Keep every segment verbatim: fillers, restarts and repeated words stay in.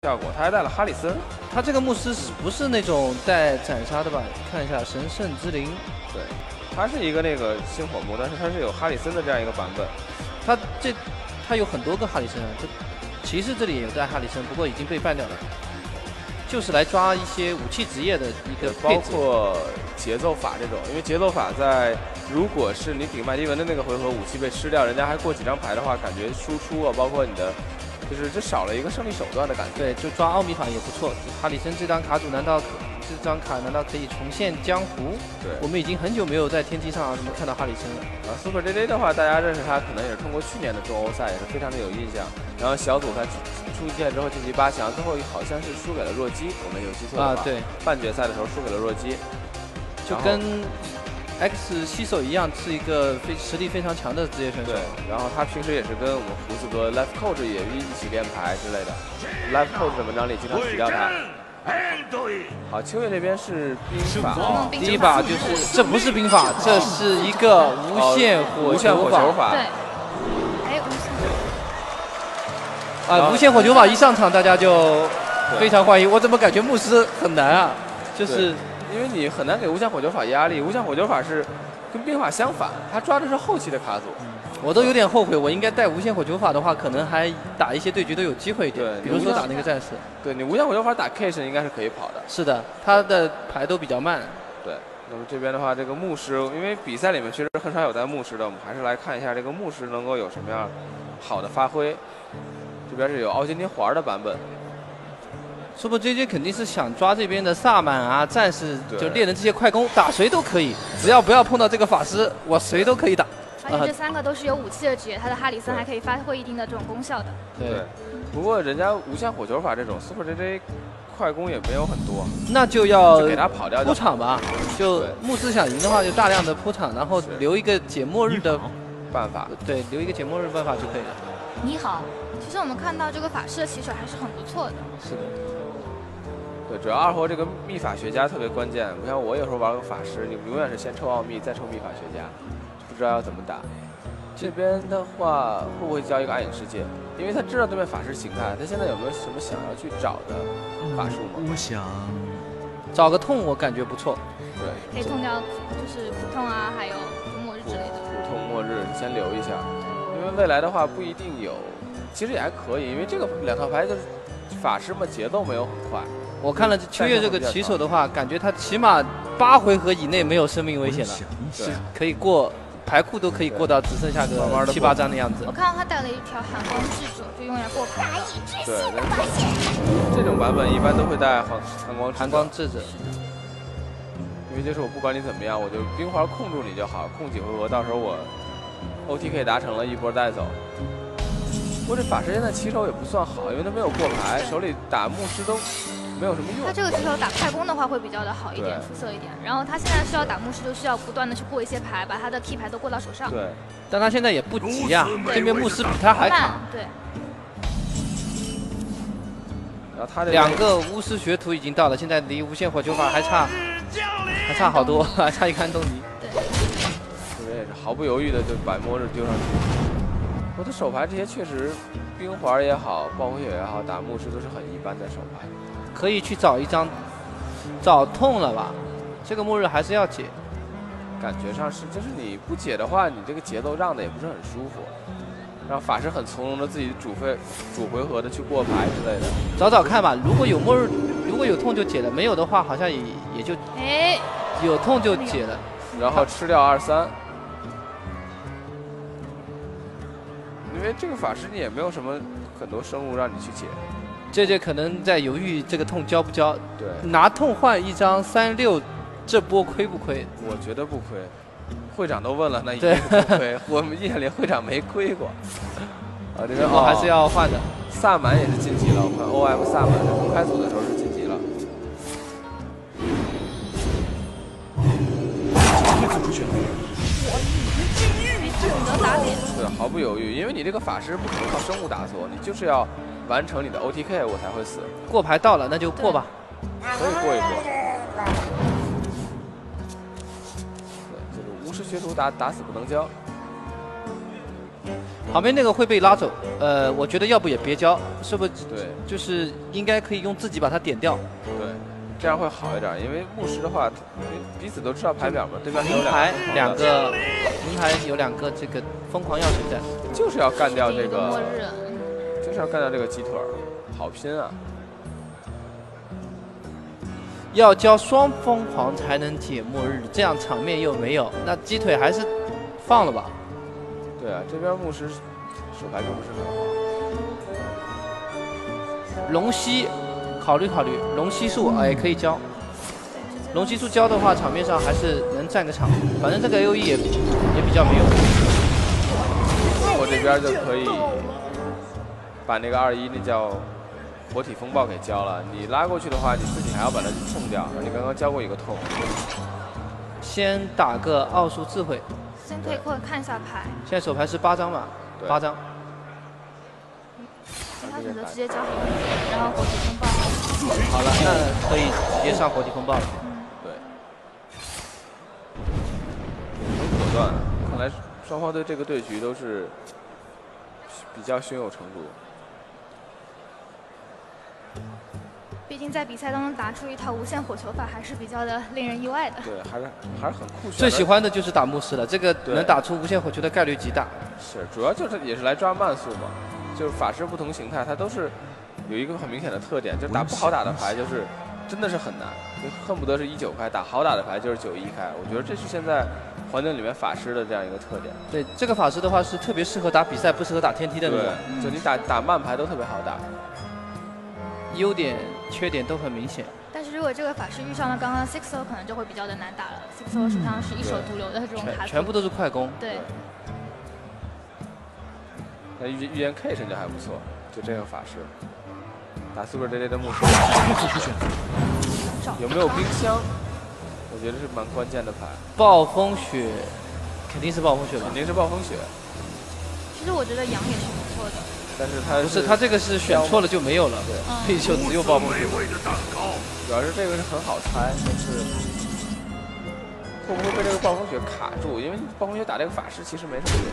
效果，他还带了哈里森。 他这个牧师不是那种带斩杀的吧？看一下神圣之灵， 对，他是一个那个星火木，但是他是有哈里森的这样一个版本。 他这他有很多个哈里森啊，这骑士这里也有带哈里森，不过已经被办掉了。就是来抓一些武器职业的一个包括节奏法这种，因为节奏法在如果是你顶麦迪文的那个回合武器被吃掉，人家还过几张牌的话，感觉输出啊，包括你的。 就是这少了一个胜利手段的感觉。 对，就抓奥秘法也不错。哈里森这张卡组难道可这张卡难道可以重现江湖？ 对，我们已经很久没有在天机上啊什么看到哈里森了。 啊 ，Super J J 的话，大家认识他可能也是通过去年的中欧赛，也是非常的有印象。然后小组他出界之后晋级八强，最后好像是输给了弱鸡，我没有记错的话。 啊，对。 半决赛的时候输给了弱鸡， 就跟 X 西手一样，是一个非实力非常强的职业选手。 对，然后他平时也是跟我们胡子哥 Life Coach 也一起练牌之类的。Life Coach 的文章里经常提到他。好，秋叶这边是兵法，哦、 第一把就是这不是兵法，这是一个无限火球法。 对。哎，无限。啊，无限火球法一上场，大家就非常欢迎。我怎么感觉牧师很难啊？就是。 因为你很难给无限火球法压力，无限火球法是跟兵法相反，他抓的是后期的卡组。 嗯、我都有点后悔，我应该带无限火球法的话，可能还打一些对局都有机会一点。 对， 比如说打那个战士。 对你无限火球法打 K 是应该是可以跑的。 是的，他的牌都比较慢。 对，那么这边的话，这个牧师，因为比赛里面确实很少有带牧师的，我们还是来看一下这个牧师能够有什么样好的发挥。这边是有奥金丁环的版本。 Super J J 肯定是想抓这边的萨满啊、战士，就猎人这些快攻，打谁都可以，只要不要碰到这个法师，我谁都可以打。 而且这三个都是有武器的职业，他的哈里森还可以发挥一定的这种功效的。 对，不过人家无限火球法这种 Super J J 快攻也没有很多， 那就要就给他跑掉铺场吧。就牧师想赢的话，就大量的铺场，然后留一个解末日的办法。 对，留一个解末日办法就可以了。 你好，其实我们看到这个法师的起手还是很不错的。 是的。 对，主要二货这个秘法学家特别关键。不像我有时候玩个法师，你永远是先抽奥秘，再抽秘法学家，不知道要怎么打。这边的话会不会交一个暗影世界？因为他知道对面法师形态，他现在有没有什么想要去找的法术吗？ 我想找个痛，我感觉不错。 对， 可以痛掉就是苦痛啊，还有末日之类的。 苦痛末日先留一下，因为未来的话不一定有，其实也还可以，因为这个两套牌就是法师嘛，节奏没有很快。 我看了秋叶这个起手的话，感觉他起码八回合以内没有生命危险了， 对， 可以过牌库都可以过到只剩下个七八张的样子。 我看到他带了一条寒光制作，就用来过牌。 对，这种版本一般都会带寒寒光寒光制止， 因为就是我不管你怎么样，我就冰环控住你就好，控几回合，到时候我 O T K 达成了，一波带走。 不过这法师现在起手也不算好，因为他没有过牌，手里打牧师都没有什么用。 他这个起手打快攻的话会比较的好一点，出色一点。然后他现在需要打牧师，就需要不断的去过一些牌，把他的 key 牌都过到手上。 对， 但他现在也不急啊，这边牧师比他还卡。 对。 然后他两个巫师学徒已经到了，现在离无限火球法还差，还差好多，还差一个安东尼。 对。 这边也是毫不犹豫的就把末日丢上去。 我的手牌这些确实，冰环也好，暴风雪也好，打牧师都是很一般的手牌。 可以去找一张，找痛了吧？这个末日还是要解。 感觉上是，就是你不解的话，你这个节奏让的也不是很舒服。让法师很从容的自己主费主回合的去过牌之类的。 找找看吧，如果有末日，如果有痛就解了，没有的话好像也也就哎， 有痛就解了， 然后吃掉二三。 因为这个法师你也没有什么很多生物让你去解， 这这可能在犹豫这个痛交不交。 对， 拿痛换一张三六，这波亏不亏？ 我觉得不亏，会长都问了，那一定不亏。我们印象里会长没亏过。啊，这边哦还是要换的。 萨满也是晋级了，我看 O M 萨满在公开组的时候是晋级了。对，毫不犹豫，因为你这个法师不可能靠生物打死我，你就是要完成你的 O T K 我才会死。 过牌到了，那就过吧。 可以过一过。对，这个巫师学徒打打死不能交。 旁边那个会被拉走，呃，我觉得要不也别交，是不是？ 对， 就是应该可以用自己把它点掉。 对，这样会好一点，因为牧师的话，彼此都知道牌表嘛，对面有银牌两两个，银牌有两个这个疯狂药水在， 就是要干掉这第一个末个， 日， 就是要干掉这个鸡腿儿，好拼啊！ 要交双疯狂才能解末日，这样场面又没有，那鸡腿还是放了吧。 对啊，这边牧师手牌可不是很好。 龙息，考虑考虑，龙息术哎可以交。龙息术交的话，场面上还是能占个场，反正这个 A O E 也也比较没用。 我这边就可以把那个二一那叫活体风暴给交了。你拉过去的话，你自己还要把它痛掉。你刚刚交过一个痛。 先打个奥数智慧。 先退困看一下牌。 现在手牌是八张嘛？八张。 他选择直接交给你，然后活体风暴。 好了，那可以直接上活体风暴了。 对。很果断，看来双方对这个对局都是比较胸有成竹。 毕竟在比赛当中打出一套无限火球法，还是比较的令人意外的。 对，还是还是很酷炫。 最喜欢的就是打牧师了，这个能打出无限火球的概率极大。 是，主要就是也是来抓慢速嘛，就是法师不同形态，它都是有一个很明显的特点，就是打不好打的牌就是真的是很难，就恨不得是一九开，打好打的牌就是九一开。我觉得这是现在环境里面法师的这样一个特点。 对，这个法师的话是特别适合打比赛，不适合打天梯的那种。 对，就你打打慢牌都特别好打。 优点、缺点都很明显。 但是如果这个法师遇上了刚刚 Sixo， 可能就会比较的难打了。Sixo 手上是一手独流的这种卡， 全部都是快攻。 对。 那预预言 K 身价还不错，就这个法师打 Super J J 的牧师，有没有冰箱？我觉得是蛮关键的牌。 暴风雪，肯定是暴风雪吧？ 肯定是暴风雪。 其实我觉得羊也是不错的。 但是他不是他这个是选错了就没有了，对，就只有暴风雪。 主要是这个是很好猜，但是会不会被这个暴风雪卡住？因为暴风雪打这个法师其实没什么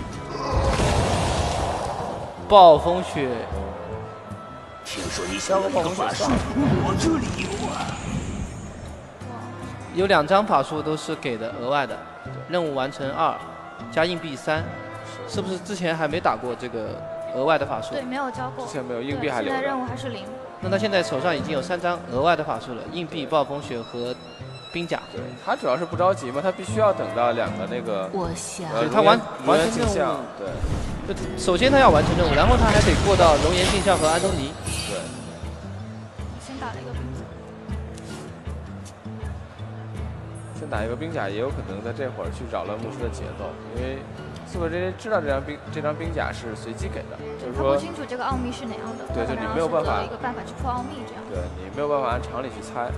用。 暴风雪， 听说你想要一个法术，我这里有啊。 有两张法术都是给的额外的，任务完成二，加硬币三，是不是之前还没打过这个？额外的法术对，没有交过。 之前没有硬币还留着。 现在任务还是零。 那他现在手上已经有三张额外的法术了，硬币、暴风雪和冰甲。 对，他主要是不着急嘛，他必须要等到两个那个。 我想。 呃，他完完成任务。 对。 就首先他要完成任务，然后他还得过到龙岩镜像和安东尼。 对。 先打了一个冰甲。 先打一个冰甲，也有可能在这会儿去扰乱牧师的节奏，因为。Super J J 知道这张冰这张冰甲是随机给的，就是说他不清楚这个奥秘是哪样的， 对，就你没有办法一个办法去破奥秘这样。 对你没有办法按常理去猜。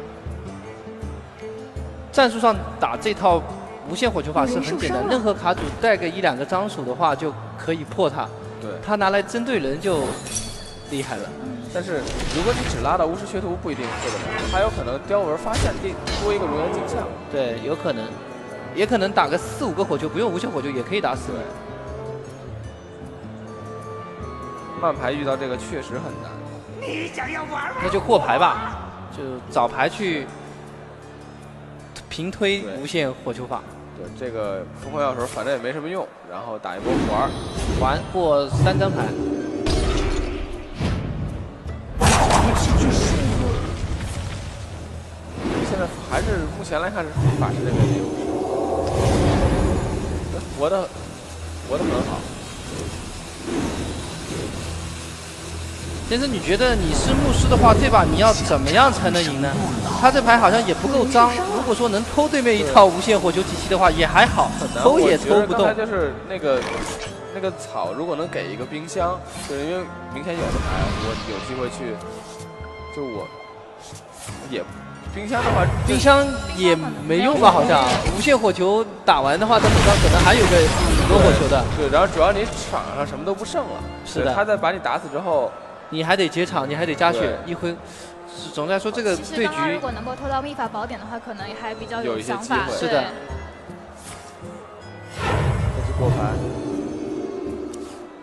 战术上打这套无限火球法是很简单，任何卡组带个一两个张数的话就可以破它。 对， 他拿来针对人就厉害了。 但是如果你只拉到巫师学徒，不一定破得了，还有可能雕纹发现第多一个熔岩镜像。 对，有可能。也可能打个四五个火球，不用无限火球也可以打死。 慢牌遇到这个确实很难。 你想要玩？ 那就过牌吧，就找牌去平推无限火球法。 对，这个疯狂药手反正也没什么用，然后打一波环， 环过三张牌。 现在还是目前来看是法师这边的优势。活的活的很好， 先生，你觉得你是牧师的话，这把你要怎么样才能赢呢？他这牌好像也不够脏，如果说能偷对面一套无限火球体系的话，也还好，偷也偷不动。 刚才就是那个那个草，如果能给一个冰箱，就是因为明显有的牌，我有机会去，就我也。冰箱的话， 冰箱也没用吧？好像无限火球打完的话，他手上可能还有个很多火球的。 对，然后主要你场上什么都不剩了。 是的。 他在把你打死之后， 你还得接场，你还得加血，一挥。总的来说，这个对局如果能够偷到秘法宝典的话，可能也还比较有一些想法。 是的。 这是过牌。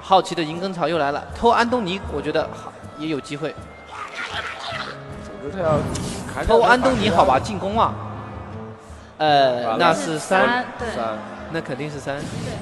好奇的银根草又来了，偷安东尼，我觉得也有机会。 总之他要偷安东尼，好吧，进攻啊。呃，那是三， 对， 三， 那肯定是三。 对。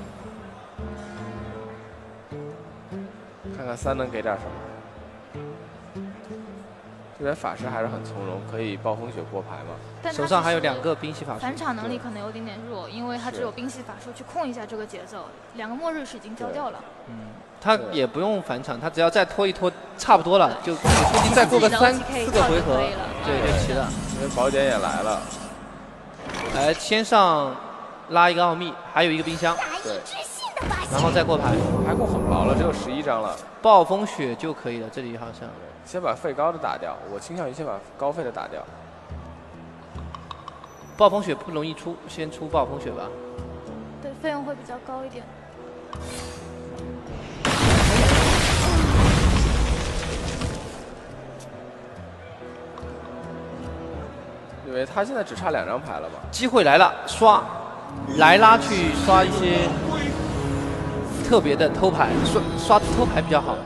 看看三能给点什么。这边法师还是很从容，可以暴风雪过牌嘛。 但手上还有两个冰系法术， 返场能力可能有点点弱，因为他只有冰系法术去控一下这个节奏。两个末日是已经交掉了。 嗯，他也不用返场，他只要再拖一拖，差不多了，就估计再过个三四个回合，对，就齐了。 因为宝典也来了。 来，先上拉一个奥秘，还有一个冰箱， 对， 然后再过牌。 牌库很薄了，只有十一张了。 暴风雪就可以了，这里好像。 先把费高的打掉，我倾向于先把高费的打掉。 暴风雪不容易出，先出暴风雪吧。 对，费用会比较高一点。 因为他现在只差两张牌了吧？ 机会来了，刷莱拉去刷一些特别的偷牌，刷刷偷牌比较好。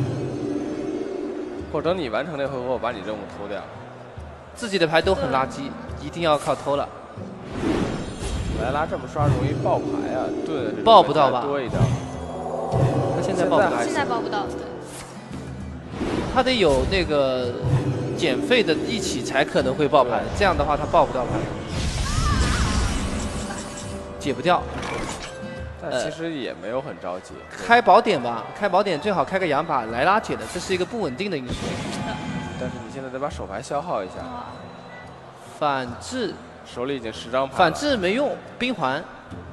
或者等你完成那回合，我把你任务偷掉。 自己的牌都很垃圾，一定要靠偷了。 莱拉这么刷容易爆牌啊，盾爆不到吧？ 多一点。 他现在爆不到， 现在爆不到，对。 他得有那个减费的一起才可能会爆牌，这样的话他爆不到牌，解不掉。 但其实也没有很着急。 开宝典吧，开宝典最好开个两把莱拉解的，这是一个不稳定的因素。 但是你现在得把手牌消耗一下。 反制， 手里已经十张牌了。 反制没用，冰环。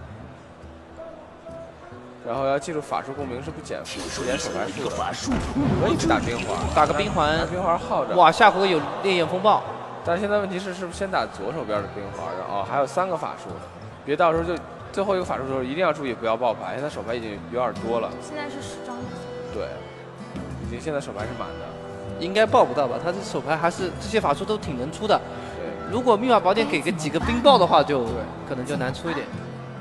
然后要记住，法术共鸣是不减不减手牌数的。 法术可以打冰环， 打个冰环， 打冰环耗着。 哇，下回有烈焰风暴。 但是现在问题是，是不是先打左手边的冰环？哦，还有三个法术，别到时候就。最后一个法术的时候一定要注意不要爆牌，现在手牌已经有点多了。 现在是十张。 对，已经现在手牌是满的。 应该爆不到吧？他这手牌还是这些法术都挺能出的。 对。 如果密码宝典给个几个冰爆的话就，就可能就难出一点。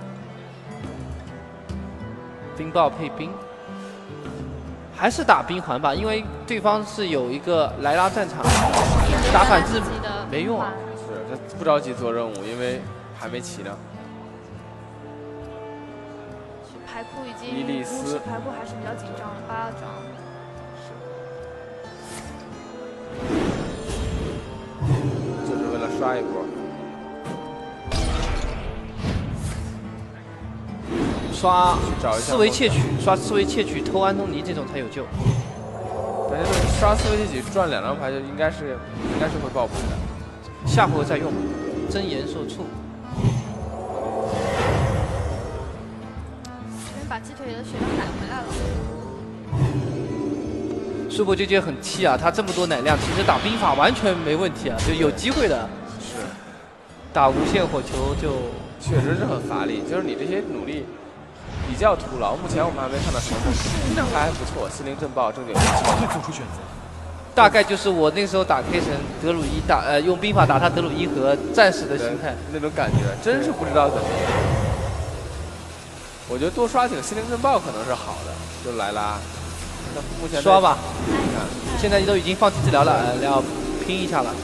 冰爆配冰，还是打冰环吧，因为对方是有一个莱拉战场，打反制没用啊。 是，他不着急做任务，因为还没齐呢。 牌库已经， 伊利斯牌库还是比较紧张的，八张。 是。就是为了刷一波。 刷思维窃取，刷思维窃取偷安东尼这种才有救。 感觉刷思维窃取赚两张牌就应该是应该是会爆牌的。 下回合再用，真言受触。 把鸡腿的血量买回来了。 苏博舅舅很气啊，他这么多奶量，其实打冰法完全没问题啊，就有机会的。 是。 打无限火球就确实是很乏力，就是你这些努力比较徒劳。目前我们还没看到什么这张牌还不错，心灵震爆正经。 会做出选择。 大概就是我那时候打 K 神德鲁伊打呃用冰法打他德鲁伊和战士的心态那种感觉，真是不知道怎么样。我觉得多刷几个心灵震爆可能是好的，就莱拉。那目前刷吧， 你看， 现在都已经放弃治疗了，要拼一下了。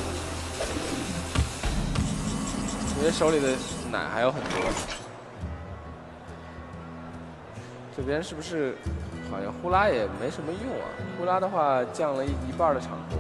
我觉得手里的奶还有很多。这边是不是好像呼啦也没什么用啊？呼啦的话降了一一半的场攻。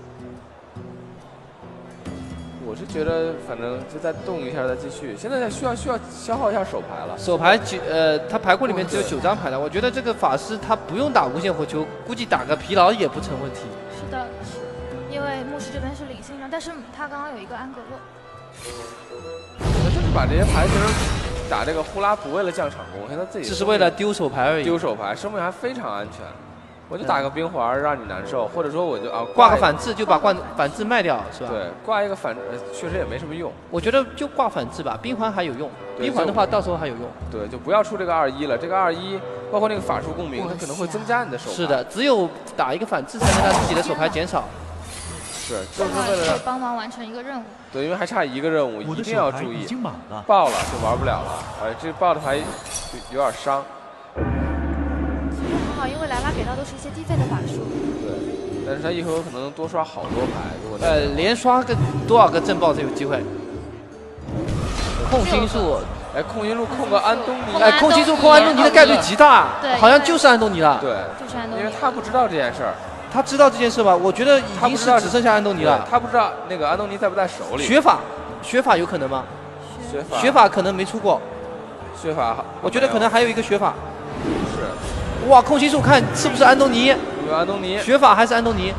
我是觉得，反正就再动一下，再继续。现在需要需要消耗一下手牌了。 手牌九呃，他牌库里面只有九张牌了。我觉得这个法师他不用打无限火球，估计打个疲劳也不成问题。 是的，是，因为牧师这边是领先着，但是他刚刚有一个安格洛。 那就是把这些牌其实打这个呼啦不为了降场攻，现在自己只是为了丢手牌而已。 丢手牌，生命还非常安全。我就打个冰环让你难受，或者说我就啊挂个反制就把挂反制卖掉，是吧？ 对，挂一个反制确实也没什么用。 我觉得就挂反制吧，冰环还有用。冰环的话到时候还有用。 对，就不要出这个二一了，这个二一包括那个法术共鸣，它可能会增加你的手牌。 是的，只有打一个反制才能让自己的手牌减少。 是，就是为了帮忙完成一个任务。 对，因为还差一个任务，一定要注意。 已经满了， 爆了就玩不了了。哎，这爆的牌有点伤。 好，因为莱拉给到都是一些低费的法术。 对，但是他一回合可能能多刷好多牌，如果呃，连刷个多少个正爆才有机会？控心术， 哎，控心术控个安东尼， 哎，控心术控安东尼的概率极大， 对， 好像就是安东尼了。 对， 就是安东尼， 因为他不知道这件事儿。 他知道这件事吧？我觉得已经是只剩下安东尼了。 他不知道那个安东尼在不在手里。 学法，学法有可能吗？ 学法， 学法可能没出过。 学法， 我觉得可能还有一个学法。 是。 哇，控心术看是不是安东尼？ 有安东尼。 学法还是安东尼？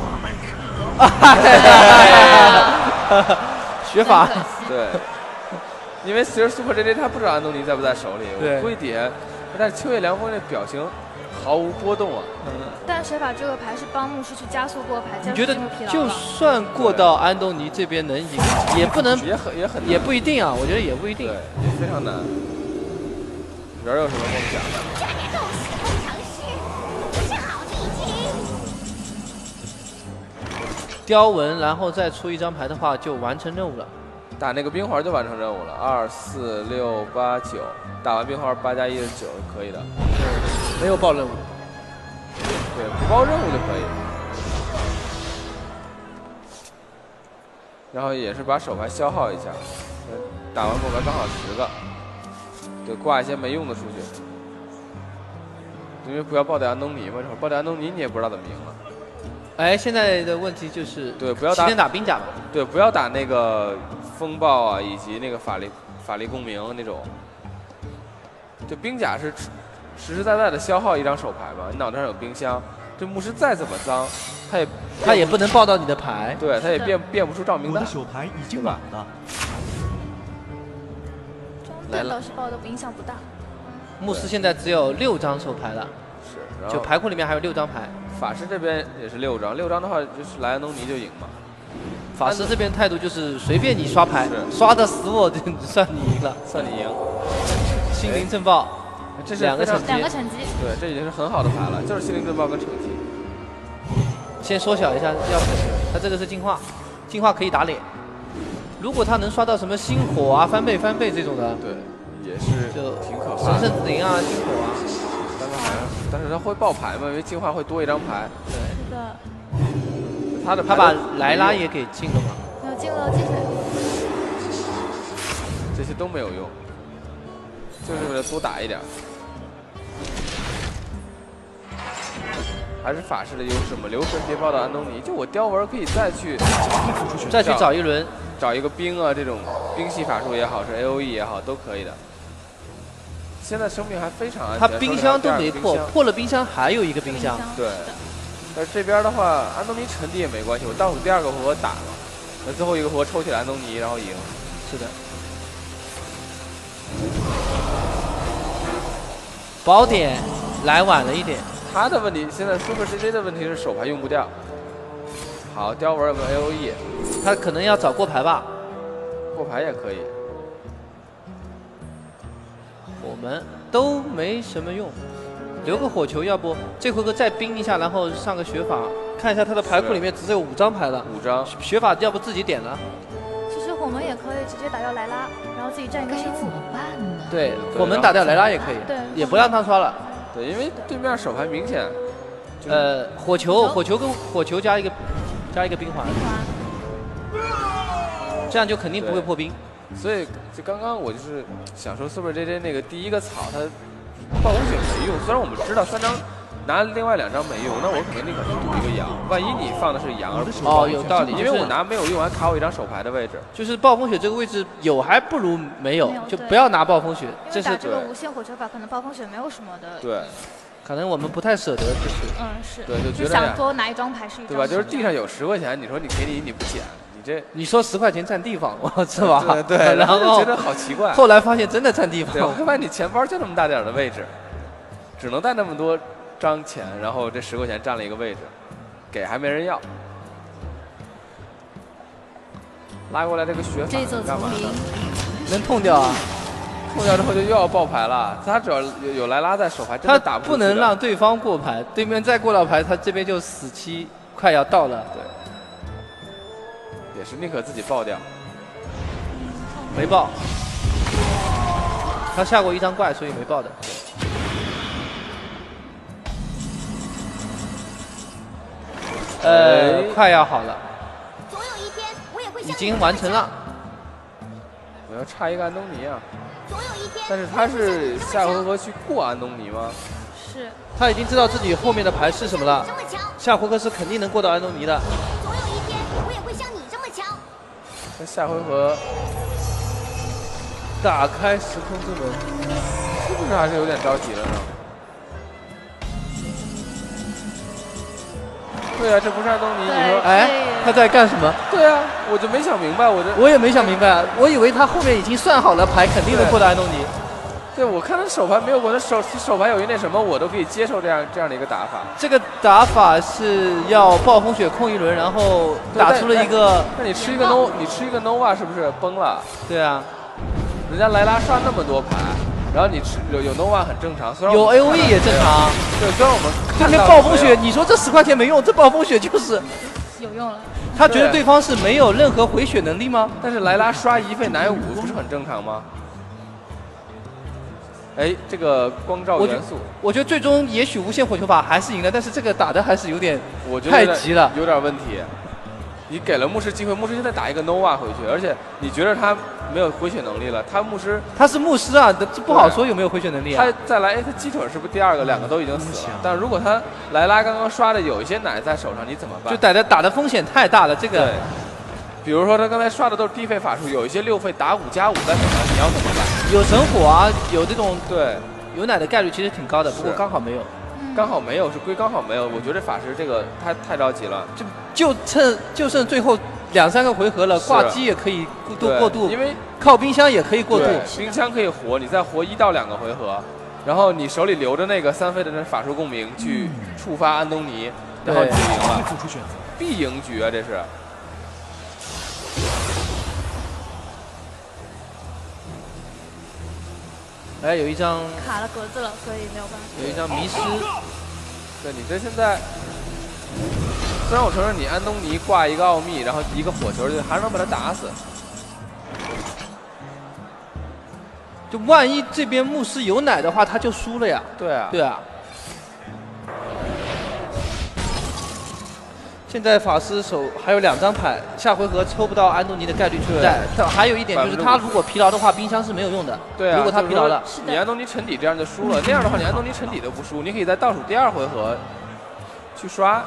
学法。 对。因为其实 Super J J 他不知道安东尼在不在手里，我估计底下，但是秋叶凉风这表情。 毫无波动啊！ 嗯，但学法这个牌是帮牧师去加速过牌， 你觉得就算过到安东尼这边能赢，也不能也很也很也不一定啊，我觉得也不一定， 对，也非常难。人有什么梦想？ 雕纹，然后再出一张牌的话，就完成任务了。 打那个冰环就完成任务了，二四六八九，打完冰环八加一是九，可以的。 没有报任务， 对，不报任务就可以。然后也是把手牌消耗一下，打完过牌刚好十个，对，挂一些没用的出去。因为不要爆掉安东尼嘛，这会儿爆掉安东尼你也不知道怎么赢了。 哎，现在的问题就是对，不要打先打兵甲吧。 对，不要打那个风暴啊，以及那个法力法力共鸣那种。就兵甲是。 实实在在的消耗一张手牌嘛，你脑袋上有冰箱，这牧师再怎么脏，他也他也不能爆到你的牌， 对，他也变变不出照明弹。 我的手牌已经满了。 来了，倒是爆的影响不大。 牧师现在只有六张手牌了， 是， 就牌库里面还有六张牌。 法师这边也是六张，六张的话就是莱安东尼就赢嘛。 法师这边态度就是随便你刷牌，刷的死我，算你赢了， 算你赢。 心灵震爆。 这是两个成绩， 两个成绩， 对，这已经是很好的牌了，就是心灵震爆跟成绩。 先缩小一下，要他这个是进化，进化可以打脸。如果他能刷到什么星火啊、翻倍、翻倍这种的， 对，也是就挺可怕的。 神圣子灵啊、星火啊， 但是好像，但是他会爆牌嘛，因为进化会多一张牌。 对， 是的。 他的他把莱拉也给进了嘛？ 没有进了，进了。 这些都没有用，就是为了多打一点。 还是法师的优势嘛，留神别爆到安东尼。就我雕纹可以再去再去找一轮， 找一个冰啊，这种冰系法术也好，是 A O E 也好，都可以的。现在生命还非常安全。 他冰箱都没破，破了冰箱还有一个冰箱。 对。但是这边的话，安东尼沉底也没关系，我倒数第二个回合打了，那最后一个回合抽起来安东尼，然后赢。 是的。宝典来晚了一点。 他的问题现在 Super J J 的问题是手牌用不掉。好，雕纹有没有 A O E？ 他可能要找过牌吧。 过牌也可以。 我们都没什么用，留个火球，要不这回合再冰一下，然后上个学法，看一下他的牌库里面只有五张牌了。 五张。 学法要不自己点了。 其实火门也可以直接打掉莱拉，然后自己占一个星火。 对，火门打掉莱拉也可以， 对， 也不让他刷了。 对，因为对面手牌明显， 呃，火球，火球跟火球加一个加一个冰环，这样就肯定不会破冰。 所以就刚刚我就是想说 Super J J 那个第一个草，它暴风雪没用。虽然我们知道三张拿另外两张没用，那我可能立刻去赌一个羊。万一你放的是羊而不是哦，有道理， 因为我拿没有用，还卡我一张手牌的位置。 就是暴风雪这个位置有还不如没有，就不要拿暴风雪。这是打这个无限火球法，可能暴风雪没有什么的。 对。 可能我们不太舍得，就是嗯是， 对，就觉得想多拿一张牌是一张， 对吧？就是地上有十块钱，你说你给你你不捡，你这你说十块钱占地方，是吧？ 对对， 然后觉得好奇怪。 后来发现真的占地方， 对，我发现你钱包就那么大点的位置，只能带那么多张钱，然后这十块钱占了一个位置，给还没人要。拉过来这个血法干嘛呢？ 能痛掉啊！ 痛掉之后就又要爆牌了，他只要有有莱拉在手牌，真的打不不能让对方过牌，对面再过到牌，他这边就死期快要到了。 对，也是宁可自己爆掉， 没爆。他下过一张怪，所以没爆的。 呃，快要好了， 总有一天我也会已经完成了。 我要差一个安东尼啊！ 总有一天， 但是他是下回合去过安东尼吗？ 是。 他已经知道自己后面的牌是什么了。 这么强， 下回合是肯定能过到安东尼的。 总有一天我也会像你这么强。 那下回合打开时空之门， 是不是还是有点着急了呢？对啊，这不是安东尼，你说？ 哎，他在干什么？ 对啊，我就没想明白，我这我也没想明白，我以为他后面已经算好了牌，肯定能过到安东尼。 对，我看他手牌没有过，他手手牌有一那什么，我都可以接受这样这样的一个打法。 这个打法是要暴风雪控一轮，然后打出了一个。 那你吃一个 no， 你吃一个 nova 是不是崩了？ 对啊， 人家莱拉刷那么多牌，然后你吃有有 nova 很正常，虽然有 A O E 也正常。 对，虽然我们对面暴风雪，你说这十块钱没用，这暴风雪就是有用了。 他觉得对方是没有任何回血能力吗？ 但是莱拉刷一费奶五不是很正常吗？哎，这个光照元素， 我, 我觉得最终也许无限火球法还是赢了，但是这个打的还是有点我觉得太急了， 有点问题。你给了牧师机会，牧师现在打一个 nova 回去，而且你觉得他没有回血能力了，他牧师他是牧师啊，这不好说有没有回血能力啊。 他再来，哎，他鸡腿是不是第二个？两个都已经死了。但如果他莱拉刚刚刷的有一些奶在手上，你怎么办？ 就打的打的风险太大了，这个。 对。比如说他刚才刷的都是低费法术，有一些六费打五加五在手上，你要怎么办？ 有神火啊，有这种对有奶的概率其实挺高的，不过刚好没有。 刚好没有是归刚好没有，我觉得法师这个太太着急了， 就就趁就剩最后两三个回合了，挂机也可以过渡过渡， 因为靠冰箱也可以过渡， 冰箱可以活，你再活一到两个回合，然后你手里留着那个三费的那法术共鸣去触发安东尼，然后你就赢了，必赢局啊这是。 哎，有一张卡了格子了，所以没有办法。 有一张迷失。 对，你这现在虽然我承认你安东尼挂一个奥秘，然后一个火球，就还是能把他打死。 就万一这边牧师有奶的话，他就输了呀。 对啊。 对啊。现在法师手还有两张牌，下回合抽不到安东尼的概率存在。还有一点就是，他如果疲劳的话，冰箱是没有用的。 对啊。 如果他疲劳了， 你安东尼沉底这样就输了。那样的话，你安东尼沉底都不输，你可以在倒数第二回合去刷。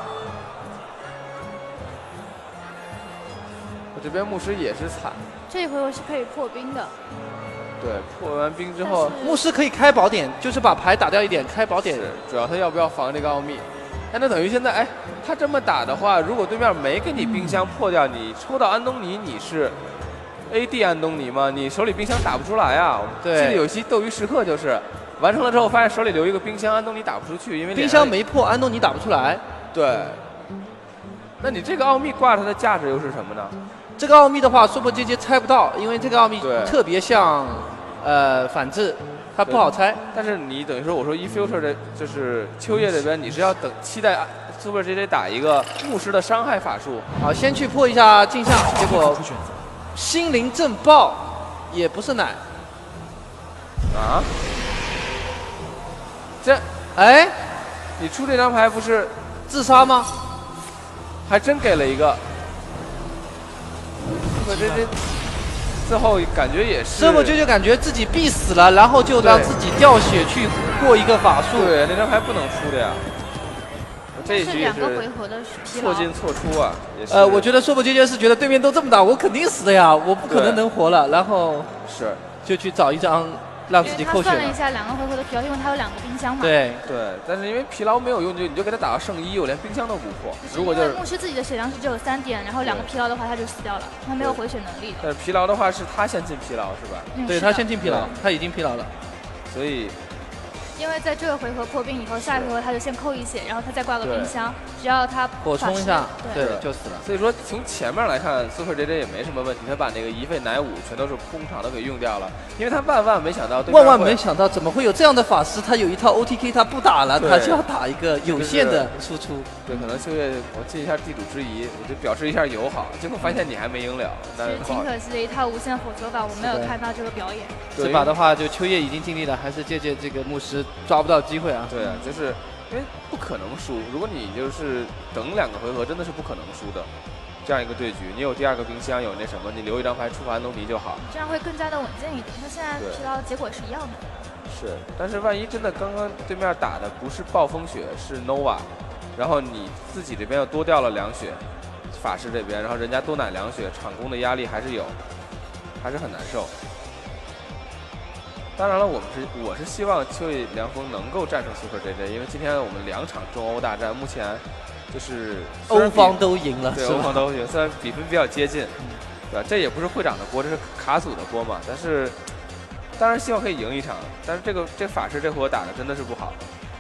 我这边牧师也是惨。 这一回合是可以破冰的。 对，破完冰之后， 牧师可以开宝典，就是把牌打掉一点，开宝典。 主要他要不要防这个奥秘？哎，那等于现在，哎，他这么打的话，如果对面没给你冰箱破掉，你抽到安东尼，你是 A D 安东尼吗？你手里冰箱打不出来啊！ 对， 记得有期斗鱼时刻就是完成了之后，发现手里留一个冰箱，安东尼打不出去，因为冰箱没破，安东尼打不出来。 对。那你这个奥秘挂它的价值又是什么呢？ 这个奥秘的话，说不接接猜不到，因为这个奥秘特别像呃反制。它不好猜， 但是你等于说，我说一 future 的，就是秋叶这边，你是要等期待 Super J J 打一个牧师的伤害法术。 好，先去破一下镜像，结果心灵震爆也不是奶啊？这哎， 你出这张牌不是自杀吗？ 还真给了一个 Super J J。最后感觉也是， 这么就就感觉自己必死了，然后就让自己掉血去过一个法术。 对，那张牌不能出的呀。这一局也是错进错出啊。也是呃，我觉得说不接接是觉得对面都这么打，我肯定死的呀，我不可能能活了，然后是就去找一张让自己扣血。 他算了一下两个回合的疲劳，因为他有两个冰箱嘛。 对对，但是因为疲劳没有用，就你就给他打到圣一，我连冰箱都不破。如果就是牧师自己的血量是只有三点，然后两个疲劳的话他就死掉了，他没有回血能力了。 但是疲劳的话是他先进疲劳是吧？ 嗯、 对他先进疲劳，他已经疲劳了， 所以。 因为在这个回合破冰以后，下一回合他就先扣一血，然后他再挂个冰箱，只要他火冲一下， 对， 对就死了。 所以说从前面来看 ，Super J J 也没什么问题，他把那个一费奶五全都是工厂都给用掉了，因为他万万没想到， 万万没想到怎么会有这样的法师，他有一套 O T K 他不打了，他就要打一个有限的输出。 对，可能秋叶我尽一下地主之谊，我就表示一下友好，结果发现你还没赢了，但是挺可惜的一套无限火球法，我没有看到这个表演。 这把的话，就秋叶已经尽力了，还是借鉴这个牧师抓不到机会啊。 对啊，就是因为不可能输。如果你就是等两个回合，真的是不可能输的。这样一个对局，你有第二个冰箱，有那什么，你留一张牌触发安东尼就好， 这样会更加的稳健一点。他现在对提到的结果是一样的。 是，但是万一真的刚刚对面打的不是暴风雪，是 Nova， 然后你自己这边又多掉了两血，法师这边，然后人家多奶两血，场攻的压力还是有，还是很难受。当然了，我们是我是希望秋叶凉风能够战胜 Super J J， 因为今天我们两场中欧大战，目前就是欧方都赢了， 对， 是吧？ 欧方都赢，虽然比分比较接近，对吧？这也不是会长的锅，这是卡祖的锅嘛。但是，当然希望可以赢一场，但是这个这法师这回打的真的是不好。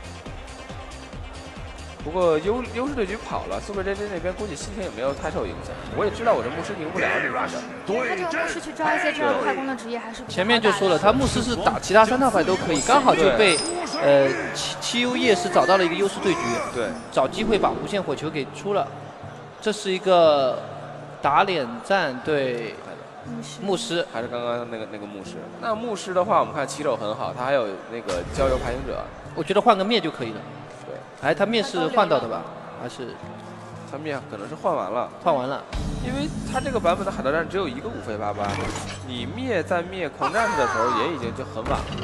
不过优优势对局跑了 ，Super J J 那边估计心情也没有太受影响。我也知道我这牧师赢不了你们的。 他这个牧师去抓一些这样快攻的职业还是比较前面就说了，他牧师是打其他三套牌都可以，刚好就被呃七七优夜是找到了一个优势对局， 对， 找机会把无限火球给出了。这是一个打脸战对牧师， 还是刚刚那个那个牧师。那牧师的话，我们看起手很好，他还有那个郊游排行者， 我觉得换个灭就可以了。 对， 哎，他灭是换到的吧？还是他灭可能是换完了， 换完了。 因为他这个版本的海盗战只有一个五费八八，你灭在灭狂战士的时候也已经就很晚了。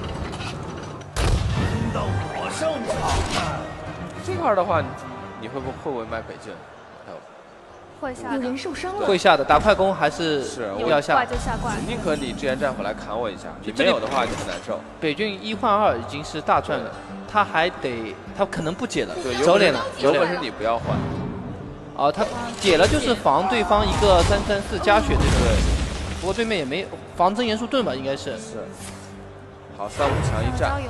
到我上场。 这块的话，你会不会会不会买北郡？还有会下的， 有人受伤了。 会下的，打快攻还是是有要下挂。就下挂。 宁可你支援战斧来砍我一下，你这里没有的话就很难受。 北郡一换二已经是大赚了，他还得他可能不解了， 对， 走脸了，走脸了。 有本事你不要换。 哦，他解了就是防对方一个三三四加血这种。 对， 不过对面也没防真元素盾吧，应该是。 是。好，三五强一战。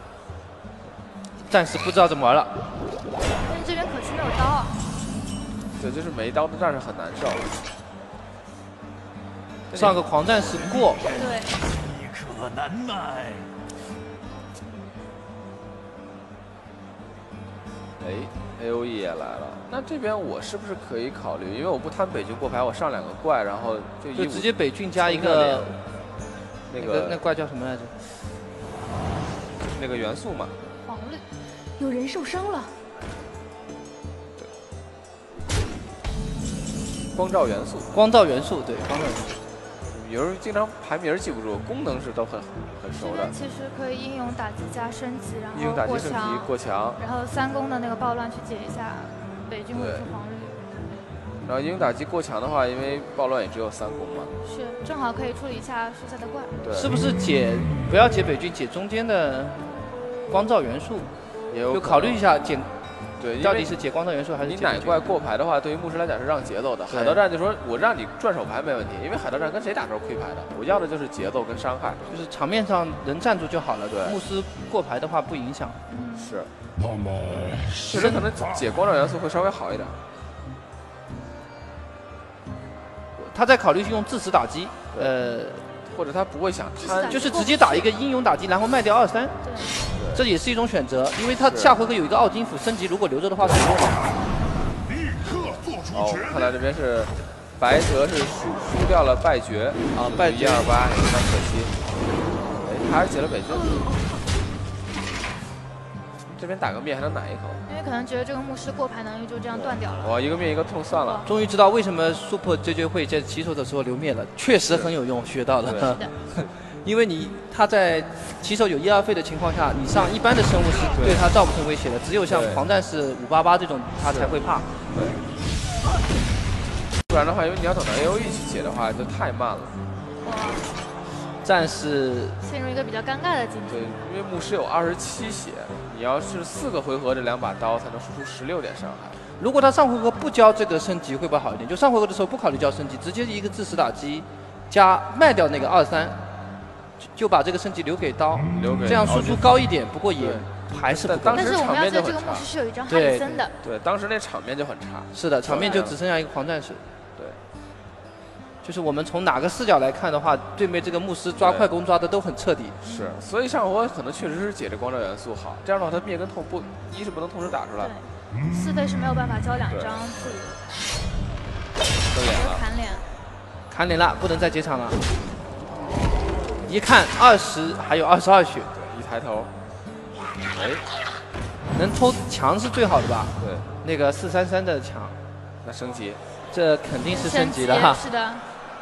暂时不知道怎么玩了。 但是这边可惜没有刀啊。 对，就是没刀的战士很难受。 上个狂战士过。 对。 一可难耐。 哎 ，A O E 也来了。那这边我是不是可以考虑？因为我不贪北郡过牌，我上两个怪，然后就就直接北郡加一个那个那怪叫什么来着？ 那个元素嘛。 黄绿。 有人受伤了。 光照元素。 光照元素，对，光照元素。 有人经常牌名记不住，功能是都很很熟的。 其实可以英勇打击加升级，然后英勇打击升级过强， 然后三攻的那个暴乱去解一下北郡会出黄绿。 然后英勇打击过强的话，因为暴乱也只有三攻嘛， 是正好可以处理一下蔬菜的怪。 对， 是不是解不要解北郡，解中间的光照元素？ 也有就考虑一下解。 对， 到底是解光照元素还是你奶怪过牌的话，对于牧师来讲是让节奏的。海盗战就说我让你转手牌没问题，因为海盗战跟谁打都是亏牌的。我要的就是节奏跟伤害， 就是场面上能站住就好了。 对， 牧师过牌的话不影响。 是。其实可能解光照元素会稍微好一点。 他在考虑用致死打击，呃， 或者他不会想贪， 就是直接打一个英勇打击，然后卖掉二三。 对。 这也是一种选择，因为他下回合有一个奥金斧升级，如果留着的话，是用的。 哦，看来这边是白泽是输输掉了败绝啊，败绝一二八，有点可惜。哎，还是解了北郡。这边打个灭还能奶一口， 因为可能觉得这个牧师过牌能力就这样断掉了。 哇，一个灭一个痛算了。 终于知道为什么 Super J J 会在起手的时候留灭了，确实很有用，学到了。因为你他在起手有一二费的情况下，你上一般的生物是对他造不成威胁的，只有像狂战士五八八这种他才会怕。 对。不然的话，因为你要等到 A O E 去解的话，就太慢了。 哇。 战士陷入一个比较尴尬的境地。 对，因为牧师有二十七血，你要是四个回合这两把刀才能输出十六点伤害。 如果他上回合不交这个升级，会不会好一点？就上回合的时候不考虑交升级，直接一个致死打击，加卖掉那个二三。就把这个升级留给刀， 留给这样输出高一点，不过也还是不够。 但是我们要觉得这个牧师是有一张哈里森的。 对，当时那场面就很差。 是的，场面就只剩下一个狂战士。 对。 就是我们从哪个视角来看的话，对面这个牧师抓快攻抓的都很彻底。 是，所以上回可能确实是解这光照元素好，这样的话他灭跟痛不一是不能同时打出来。 对。四费是没有办法交两张自己。 都脸了。 砍脸。 砍脸了，不能再解场了。一看二十，还有二十二血。 对，一抬头，哎， 能抽墙是最好的吧？ 对， 那个四三三的墙， 那升级， 这肯定是升级的的哈。 是的。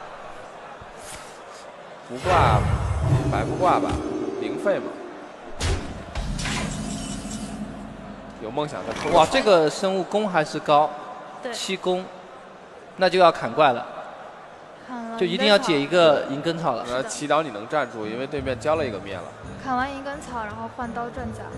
不挂白不挂吧，零费嘛。有梦想的抽。 哇，这个生物攻还是高，七攻，那就要砍怪了。就一定要解一个银根草了。 然后祈祷你能站住，因为对面交了一个灭了。 砍完银根草，然后换刀转甲。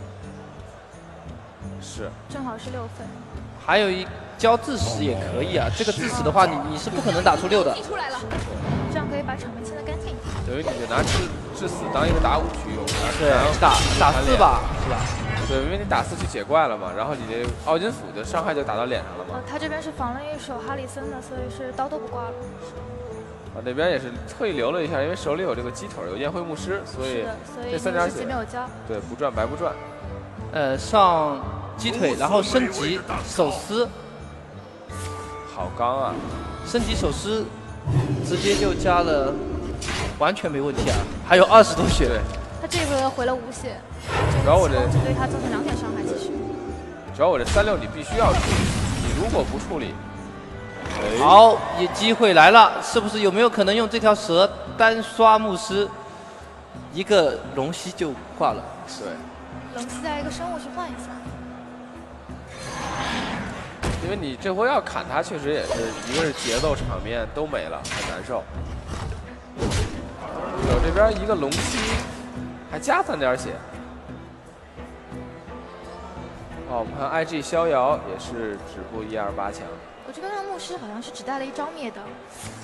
是。 正好是六分。 还有一交致死也可以啊，这个致死的话，你你是不可能打出六的。 出来了，这样可以把场面清得干净。 等于你就拿致致死当一个打五去用， 对，打打四吧，是吧？ 对，因为你打四去解怪了嘛，然后你的奥金斧的伤害就打到脸上了嘛。 哦，他这边是防了一手哈里森的，所以是刀都不挂了。 啊，那边也是特意留了一下，因为手里有这个鸡腿，有宴会牧师，所以这三点血没有交。 对，不赚白不赚。 呃，上鸡腿，然后升级手撕， 好刚啊！ 升级手撕，直接就加了，完全没问题啊，还有二十多血。 对。 他这回回了无血， 主要我这只对他造成两点伤害，其实。 主要我这三六你必须要处理，你如果不处理， 哎、好，也机会来了，是不是有没有可能用这条蛇单刷牧师，一个龙息就挂了？ 对。 龙息带一个生物去换一下。 因为你这回要砍他，确实也是一个是节奏场面都没了，很难受。有这边一个龙息。还加三点血。哦，我们看 I G 逍遥也是止步一二八强。 我这边的牧师好像是只带了一招灭的。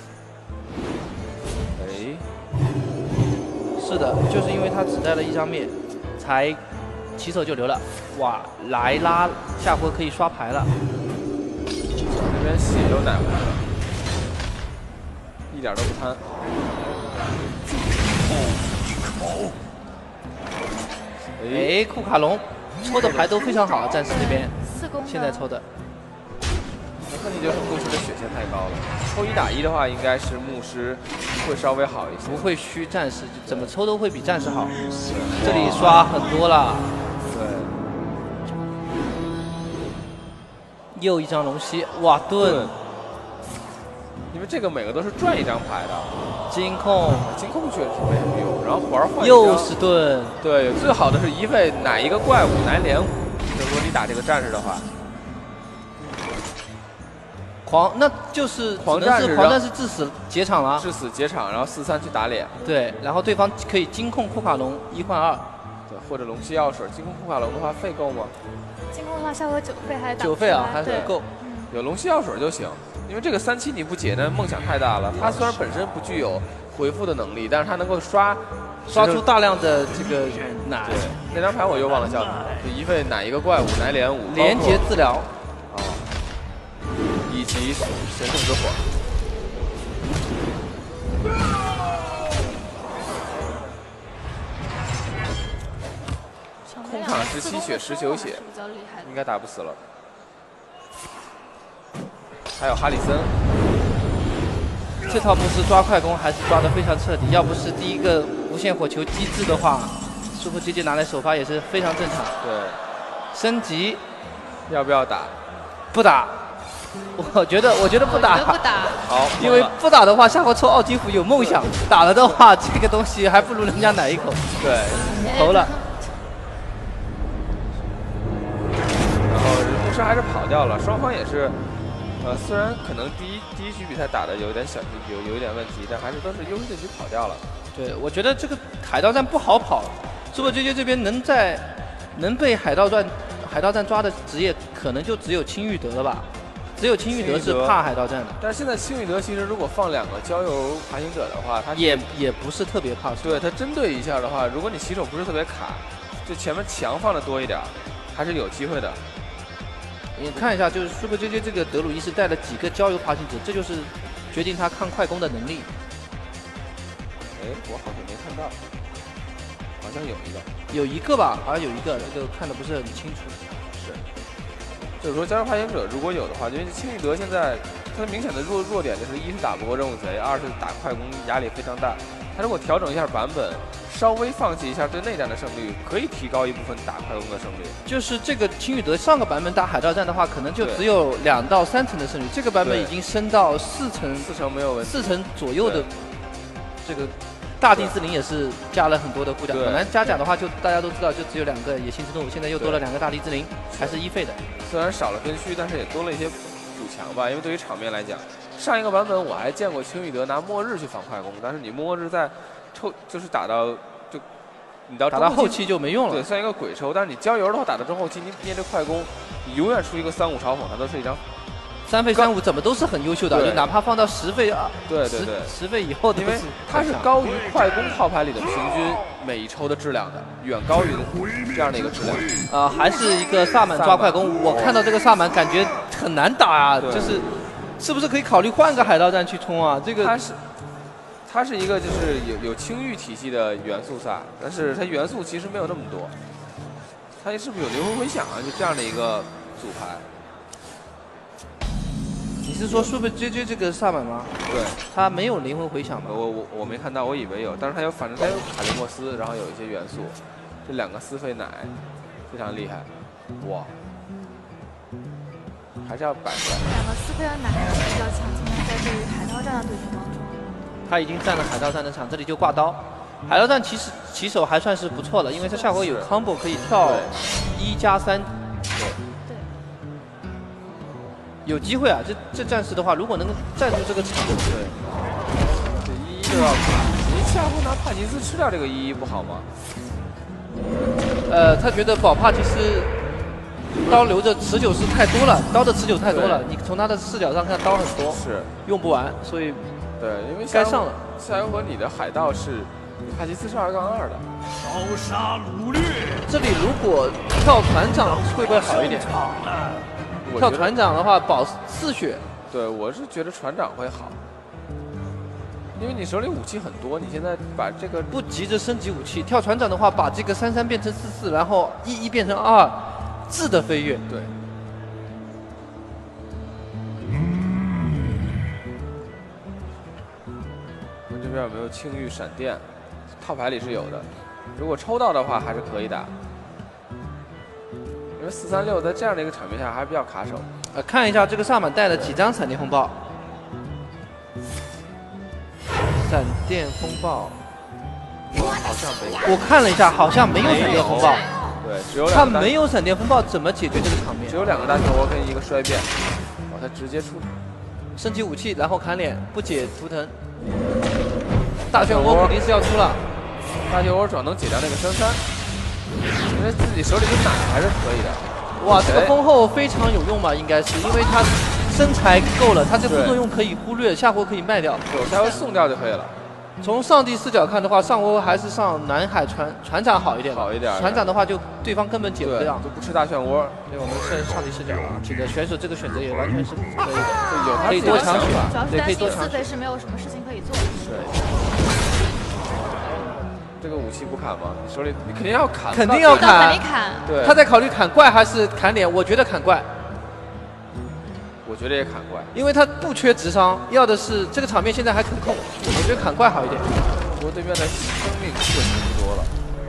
哎， 是的，就是因为他只带了一张灭，才起手就留了。哇，莱拉下回可以刷牌了。 这边血又奶回来了，一点都不贪。 哎，库卡隆抽的牌都非常好，战士这边现在抽的。 问题就是牧师的血线太高了，抽一打一的话，应该是牧师会稍微好一些， 不会虚战士，怎么抽都会比战士好。这里刷很多了， 对。 又一张龙息，哇盾， 因为这个每个都是赚一张牌的。 金控， 金控确实没什么用，然后环换又是盾， 对，最好的是一费哪一个怪物来连五，如果你打这个战士的话， 狂那就是狂战士， 狂战士致死解场了， 致死解场，然后四三去打脸， 对，然后对方可以金控库卡隆一换二， 对，或者龙息药水，金控库卡隆的话费够吗？ 金控的话效果九费还是九费啊，还是不够， 有龙息药水就行。因为这个三七你不解，那梦想太大了。它虽然本身不具有回复的能力，但是它能够刷刷出大量的这个奶。 对，那张牌我又忘了叫什么，就一费哪一个怪物奶连五， 连结治疗， 啊，以及神圣之火。控场十七血十九血，应该打不死了。还有哈里森， 这套牧师抓快攻还是抓得非常彻底，要不是第一个无限火球机制的话，舒服 J J 拿来首发也是非常正常。 对， 升级要不要打？ 不打，我觉得我觉得不打。 不打。 好， 因为不打的话，下回抽奥基辅有梦想；打了的话，这个东西还不如人家奶一口。 对， 投了。 然后牧师还是跑掉了，双方也是。呃，虽然可能第一第一局比赛打的有点小有有一点问题，但还是都是优势局跑掉了。 对，我觉得这个海盗战不好跑，苏博 J J 这边能在能被海盗战海盗战抓的职业，可能就只有青玉德了吧？只有青玉德是怕海盗战的。 但是现在青玉德其实如果放两个郊游爬行者的话，他也也不是特别怕。 对，他针对一下的话，如果你起手不是特别卡，就前面墙放的多一点，还是有机会的。 你看一下，就是 Super J J 这个德鲁伊是带了几个郊游爬行者，这就是决定他抗快攻的能力。 哎，我好像没看到，好像有一个， 有一个吧，好像有一个，这个看的不是很清楚。 是，就是说郊游爬行者如果有的话，因为青玉德现在他明显的弱弱点就是一是打不过任务贼，二是打快攻压力非常大。他如果调整一下版本， 稍微放弃一下对内战的胜率，可以提高一部分打快攻的胜率。 就是这个青宇德上个版本打海盗战的话，可能就只有两到三成的胜率，这个版本已经升到四成， 四成没有问题， 四成左右的这个。大地之灵也是加了很多的护甲，本来加甲的话就大家都知道就只有两个野性之动物，现在又多了两个大地之灵，还是一费的。 虽然少了分区，但是也多了一些补强吧。因为对于场面来讲，上一个版本我还见过青宇德拿末日去防快攻，但是你末日在抽就是打到就你到打到后期就没用了， 对，算一个鬼抽。但是你焦油的话打到中后期，你面对快攻，你永远出一个三五嘲讽，它都是一张。 三费三五怎么都是很优秀的，就哪怕放到十费啊， 对对对， 十费以后， 因为它是高于快攻套牌里的平均每一抽的质量的，远高于这样的一个质量。 啊、呃，还是一个萨满抓快攻，我看到这个萨满感觉很难打啊，就是是不是可以考虑换个海盗战去冲啊？这个它是它是一个就是有有青玉体系的元素萨，但是它元素其实没有那么多。它是不是有灵魂回响啊？就这样的一个组牌。 你是说 Super J J 这个萨满吗？ 对， 它没有灵魂回响吗？ 我我我没看到，我以为有，但是它有，反正它有卡利莫斯，然后有一些元素，这两个斯费奶非常厉害，哇，还是要摆出来。 两个斯费尔奶还是比较强劲的，在对于海盗战的对局当中。 他已经占了海盗战的场，这里就挂刀。海盗战其实起手还算是不错的，因为它下回有 combo 可以跳一加三。有机会啊！这这战士的话，如果能够站住这个场， 对，这一一就要卡。你下回拿帕吉斯吃掉这个一一不好吗？ 呃，他觉得保帕其实刀留着持久是太多了，刀的持久太多了。你从他的视角上看，刀很多， 是用不完，所以对，因为该上了。 下回合你的海盗是帕吉斯是二杠二的， 烧杀掳掠。 这里如果跳团长会不会好一点？跳船长的话保四血， 对，我是觉得船长会好，因为你手里武器很多，你现在把这个不急着升级武器，跳船长的话把这个三三变成四四，然后一一变成二，质的飞跃。 对。我这边有没有青玉闪电？套牌里是有的，如果抽到的话还是可以打。因为四三六在这样的一个场面下还是比较卡手。 呃，看一下这个萨满带了几张闪电风暴。闪电风暴， 好像没。 我看了一下，好像没有闪电风暴。 对，只有两他没有闪电风暴，怎么解决这个场面？ 只有两个大漩涡跟一个衰变，哦，他直接出升级武器，然后砍脸，不解图腾。大漩涡肯定是要出了。 大漩涡主要能解掉那个三三。因为自己手里的奶还是可以的。 哇，这个封后非常有用嘛，应该是因为它身材够了，它这副作用可以忽略，下回可以卖掉， 对，下回送掉就可以了。 从上帝视角看的话，上回还是上南海船船长好一点， 好一点。 船长的话就对方根本解不掉， 就不吃大漩涡。 对，我们是上帝视角啊，这个选手这个选择也完全是可以的， 有可以多抢血， 对， 可以多抢血。 四费是没有什么事情可以做。 对。这个武器不砍吗？你手里你肯定要砍， 肯定要砍， 肯定砍。 对， 他在考虑砍怪还是砍脸？我觉得砍怪。 我觉得也砍怪， 因为他不缺智商，要的是这个场面现在还可控。我觉得砍怪好一点。 不过对面的生命确实不多了。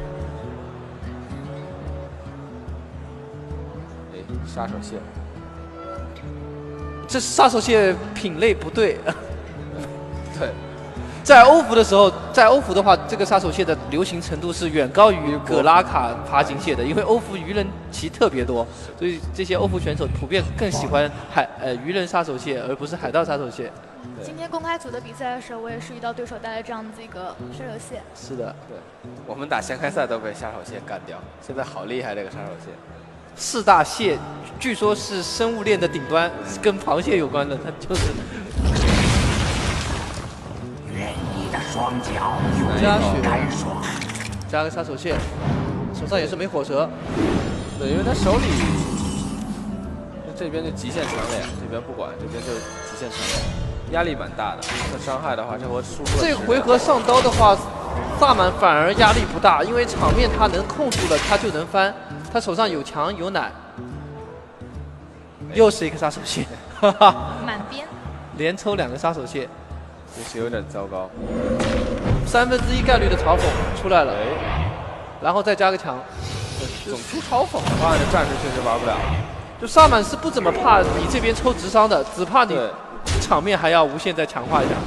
哎，杀手蟹， 这杀手蟹品类不对。 对。 在欧服的时候，在欧服的话，这个杀手蟹的流行程度是远高于葛拉卡爬行蟹的，因为欧服鱼人棋特别多，所以这些欧服选手普遍更喜欢海呃鱼人杀手蟹，而不是海盗杀手蟹。 今天公开组的比赛的时候，我也是遇到对手带来这样子一个杀手蟹。 是的， 对，我们打先开赛都被杀手蟹干掉，现在好厉害这个杀手蟹。 四大蟹据说是生物链的顶端，是跟螃蟹有关的，它就是。 双脚加血，加个杀手蟹，手上也是没火蛇。 对，因为他手里这边就极限强脸，这边不管，这边就极限强脸，压力蛮大的。那伤害的话，这回输出。 这回合上刀的话，萨满反而压力不大，因为场面他能控住了，他就能翻。他手上有强有奶，又是一个杀手蟹，哈哈， 满编， 连抽两个杀手蟹。 这是有点糟糕。 三分之一概率的嘲讽出来了， 哎， 然后再加个强。 总出嘲讽的话，这战士确实玩不了。 就萨满是不怎么怕你这边抽直伤的，只怕你对， 场面还要无限再强化一下。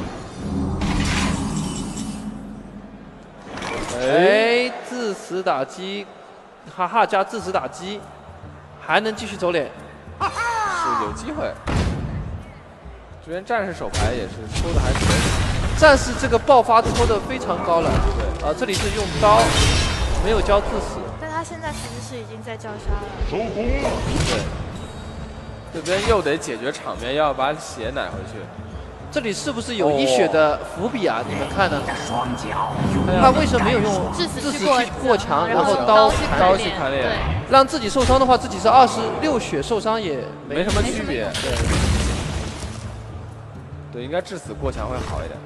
哎， 哎，致死打击，哈哈加致死打击，还能继续走脸。 是有机会。这边战士手牌也是抽的还可以。 战士这个爆发抽的非常高了， 对， 啊，这里是用刀，没有交致死。 但他现在其实是已经在交杀了。 收工了。 对。这边又得解决场面，要把血奶回去。 这里是不是有一血的伏笔啊？你们看呢？ 双脚。 他为什么没有用致死致死去过去过强，然后然后刀去刀砍脸， 去砍脸对， 让自己受伤的话，自己是二十六血受伤也没没什么区别。 对， 对，应该致死过强会好一点。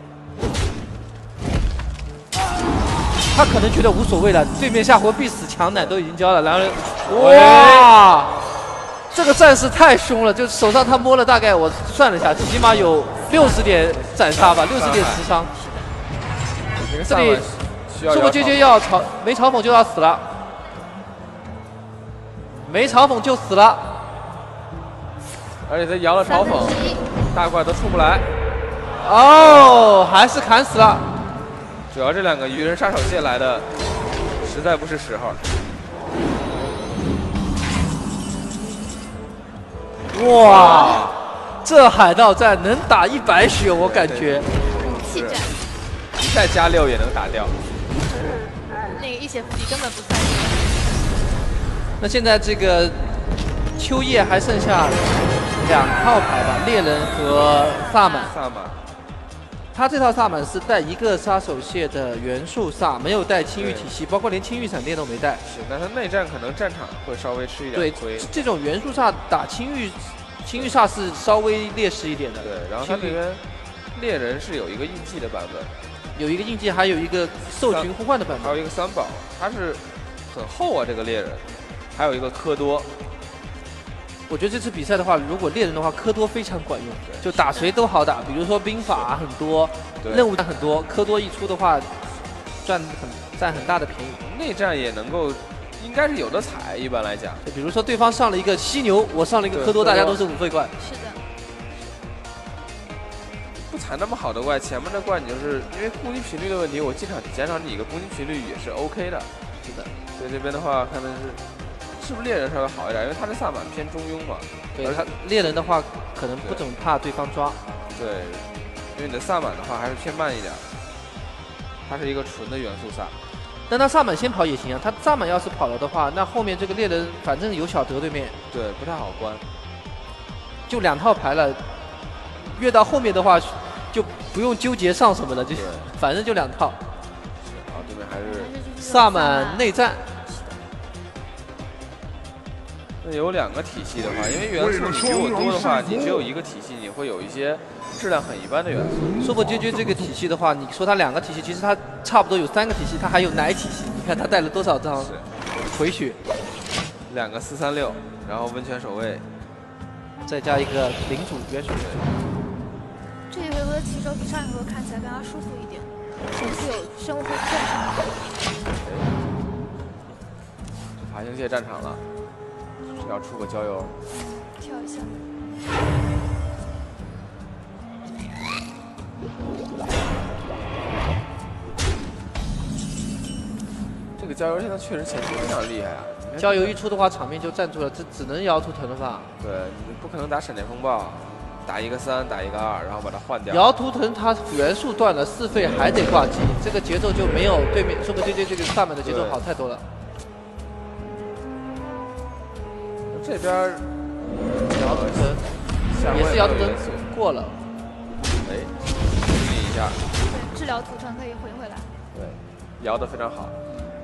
他可能觉得无所谓了，对面下回必死强奶都已经交了，然后哇，这个战士太凶了，就手上他摸了大概我算了一下，起码有六十点斩杀吧，六十点实伤。 这个这里需要说过接接要嘲没嘲讽就要死了，没嘲讽就死了。 而且他摇了嘲讽，大怪都出不来。 哦，还是砍死了。 主要这两个鱼人杀手蟹来的实在不是时候。 哇，这海盗战能打一百血，我感觉。 武器战， 一再加六也能打掉。 那个一血伏击根本不算。 那现在这个秋叶还剩下两套牌吧，猎人和萨满。 萨满， 他这套萨满是带一个杀手蟹的元素萨，没有带青玉体系，包括连青玉闪电都没带。 是，但他内战可能战场会稍微吃一对点亏。， 这种元素萨打青玉，青玉萨是稍微劣势一点的。 对，然后他青玉这边猎人是有一个印记的版本， 有一个印记，还有一个兽群互换的版还有本。 一个三宝，他是很厚啊这个猎人，还有一个科多。 我觉得这次比赛的话，如果猎人的话，科多非常管用， 对就打谁都好打。比如说兵法很多， 对任务很多，科多一出的话，赚很占很大的便宜。 内战也能够，应该是有的踩，一般来讲。 就比如说对方上了一个犀牛，我上了一个对科多， 科多大家都是五费怪。 是的， 不踩那么好的怪，前面的怪你就是因为攻击频率的问题，我进场减少你一个攻击频率也是 OK 的。 是的， 所以这边的话，看的是是不是猎人稍微好一点，因为他的萨满偏中庸嘛。 对他猎人的话，可能不怎么怕对方抓。 对，因为你的萨满的话还是偏慢一点，它是一个纯的元素萨。 但他萨满先跑也行啊，他萨满要是跑了的话，那后面这个猎人反正有小德对面， 对，不太好关。 就两套牌了，越到后面的话就不用纠结上什么了，就对反正就两套。 是啊，对面还是萨满内战。 那有两个体系的话，因为元素你比我多的话，你只有一个体系，你会有一些质量很一般的元素。 说不接接这个体系的话，你说它两个体系，其实它差不多有三个体系，它还有奶体系。你看它带了多少张是回血， 两个四三六，然后温泉守卫， 再加一个领主元首。 这一回合的骑手比上一回合看起来更加舒服一点，前期有生物会正常。 这爬行蟹战场了，是要出个郊游。 跳一下。 这个郊游现在确实前期非常厉害啊！ 郊游一出的话，场面就站住了，这只能摇图腾了吧？ 对，你不可能打闪电风暴，打一个三，打一个二，然后把它换掉。 摇图腾它元素断了，四费还得挂机，这个节奏就没有对面说不对对这个萨满的节奏好太多了。 这边摇图腾也是摇图腾过了， 哎，注意一下， 对，治疗图腾可以回回来。 对，摇的非常好。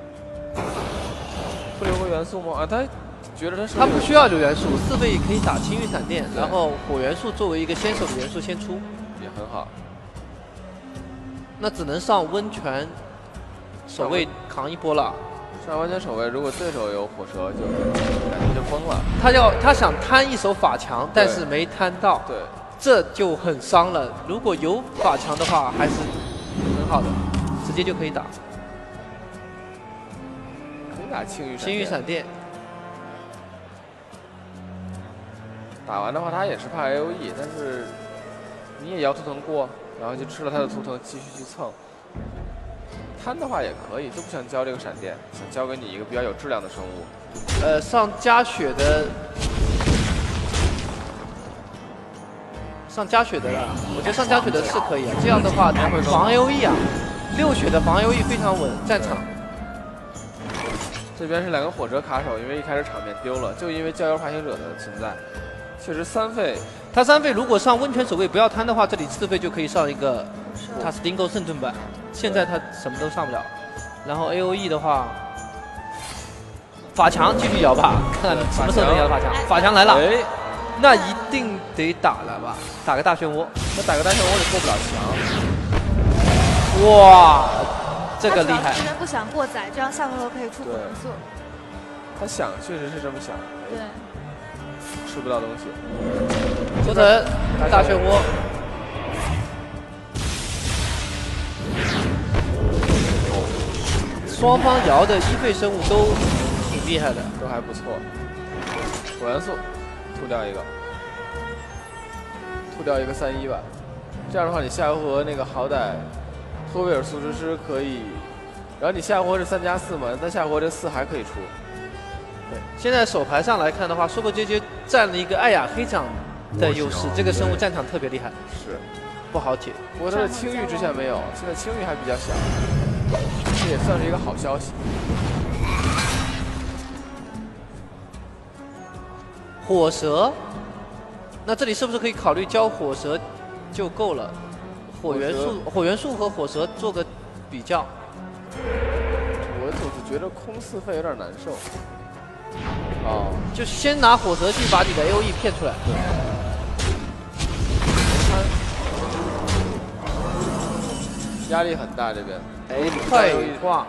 不留个元素吗？啊，他觉得他是他不需要留元素，四费可以打青玉闪电，然后火元素作为一个先手的元素先出， 也很好。 那只能上温泉守卫扛一波了。 上完全守卫，如果对手有火蛇，就感觉就疯了。 他要他想摊一手法强，但是没摊到， 对， 这就很伤了。如果有法强的话，还是很好的。 直接就可以打。 可以打青玉青玉闪电。 打完的话，他也是怕 A O E， 但是你也摇图腾过，然后就吃了他的图腾，继续去蹭。贪的话也可以，就不想交这个闪电，想交给你一个比较有质量的生物。 呃，上加血的，上加血的了，我觉得上加血的是可以啊。这样的话，防 A O E 啊，六血的防 A O E 非常稳，战场。 这边是两个火车卡手，因为一开始场面丢了，就因为郊游爬行者的存在。确实三费， 他三费如果上温泉守卫不要贪的话，这里四费就可以上一个他 Stingo 圣盾版。现在他什么都上不了，然后 A O E 的话，法强继续摇吧，看什么时候能摇到法强。法强来了， 哎， 那一定得打了吧？打个大漩涡， 那打个大漩涡也过不了墙。哇，这个厉害！ 这边不想过载，这样下回合可以出火元素。 他想，确实是这么想。 对。 吃不到东西。 图腾大漩涡。双方摇的一费生物都挺厉害的， 都还不错。火元素，吐掉一个，吐掉一个三一吧。这样的话，你下回合那个好歹托维尔素之师可以，然后你下回合是三加四嘛，那下回合这四还可以出。 对，现在手牌上来看的话，说过结局占了一个艾雅黑掌的优势，这个生物战场特别厉害， 是不好解。 不过他的青玉之前没有，现在青玉还比较小，这也算是一个好消息。 火蛇，那这里是不是可以考虑交火蛇就够了？火元素，火元素和火蛇做个比较。 我总是觉得空四费有点难受。哦， 就先拿火蛇去把你的 A O E 骗出来。 压力很大这边。 哎，退化。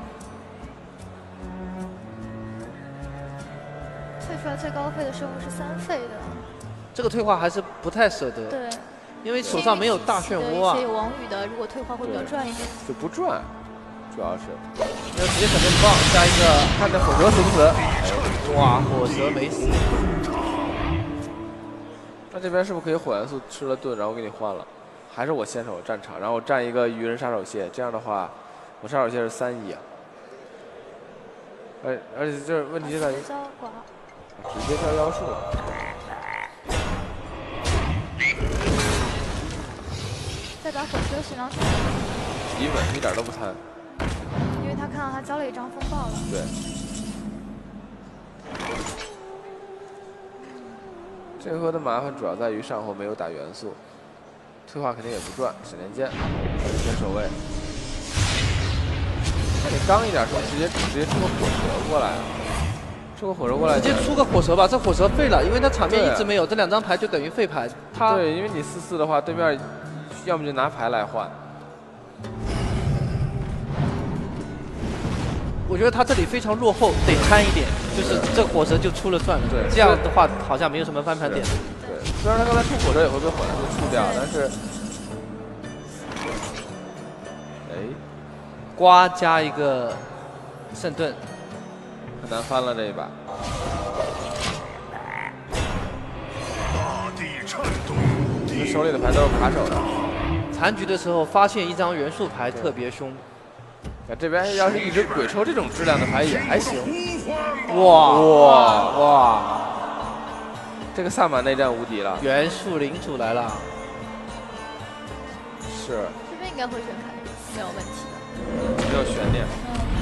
退出来最高费的生物是三费的。 这个退化还是不太舍得。 对。 因为手上没有大漩涡啊。 一些有王宇的，如果退化会比较赚一点。 就不赚。主要是， 那直接闪电棒加一个， 看这火蛇死不死？ 哇，火蛇没死。 那这边是不是可以火元素吃了盾，然后给你换了？还是我先手战场，然后我站一个鱼人杀手蟹，这样的话，我杀手蟹是三一啊。而而且就是问题就在于，直接交妖术。 再打火车行囊， 极稳，一点都不贪。 因为他看到他交了一张风暴了。 对。这回合的麻烦主要在于上后没有打元素，退化肯定也不赚。闪电剑，先守卫。那你刚一点时候直接直接出个火蛇过来，出个火蛇过来， 直接出个火蛇吧。这火蛇废了，因为他场面一直没有，这两张牌就等于废牌。他对，因为你四四的话，对面要么就拿牌来换。 我觉得他这里非常落后，得贪一点，就是这火蛇就出了算了。 对， 这样的话好像没有什么翻盘点。 对，虽然他刚才出火车也会被火元素出掉，但是，哎， 瓜加一个圣盾， 很难翻了这一把。 大地颤动， 他手里的牌都是卡手的。 残局的时候发现一张元素牌特别凶。 这边要是一直鬼抽这种质量的牌也还行。 哇哇哇！这个萨满内战无敌了。 元素领主来了。 是。 这边应该会选凯莉，没有问题的。 没有悬念。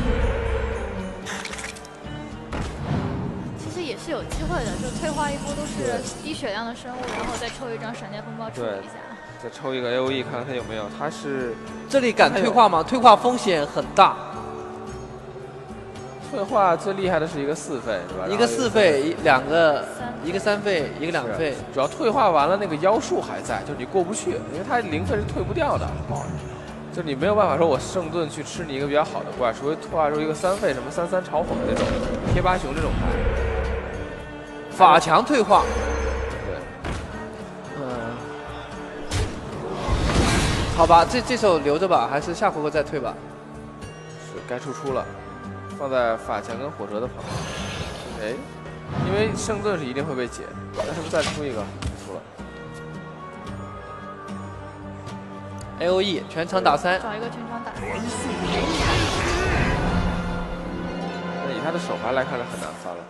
其实也是有机会的，就退化一波都是低血量的生物，然后再抽一张闪电风暴处理一下。 再抽一个 A O E 看看他有没有，他是这里敢退化吗？退化风险很大。 退化最厉害的是一个四费是吧？ 一个四费，一两个，一个三费，一个两费。 主要退化完了那个妖术还在，就是你过不去，因为它零费是退不掉的。就是你没有办法说我圣盾去吃你一个比较好的怪，除非退化出一个三费什么三三嘲讽那种贴八熊这种牌。 法强退化。 好吧，这这手留着吧，还是下回合再退吧。 是该出出了，放在法强跟火蛇的旁边。哎，因为圣盾是一定会被解，那是不是再出一个？出了。 A O E 全场打三， 找一个全场打三。 那以他的手牌来看是很难翻了。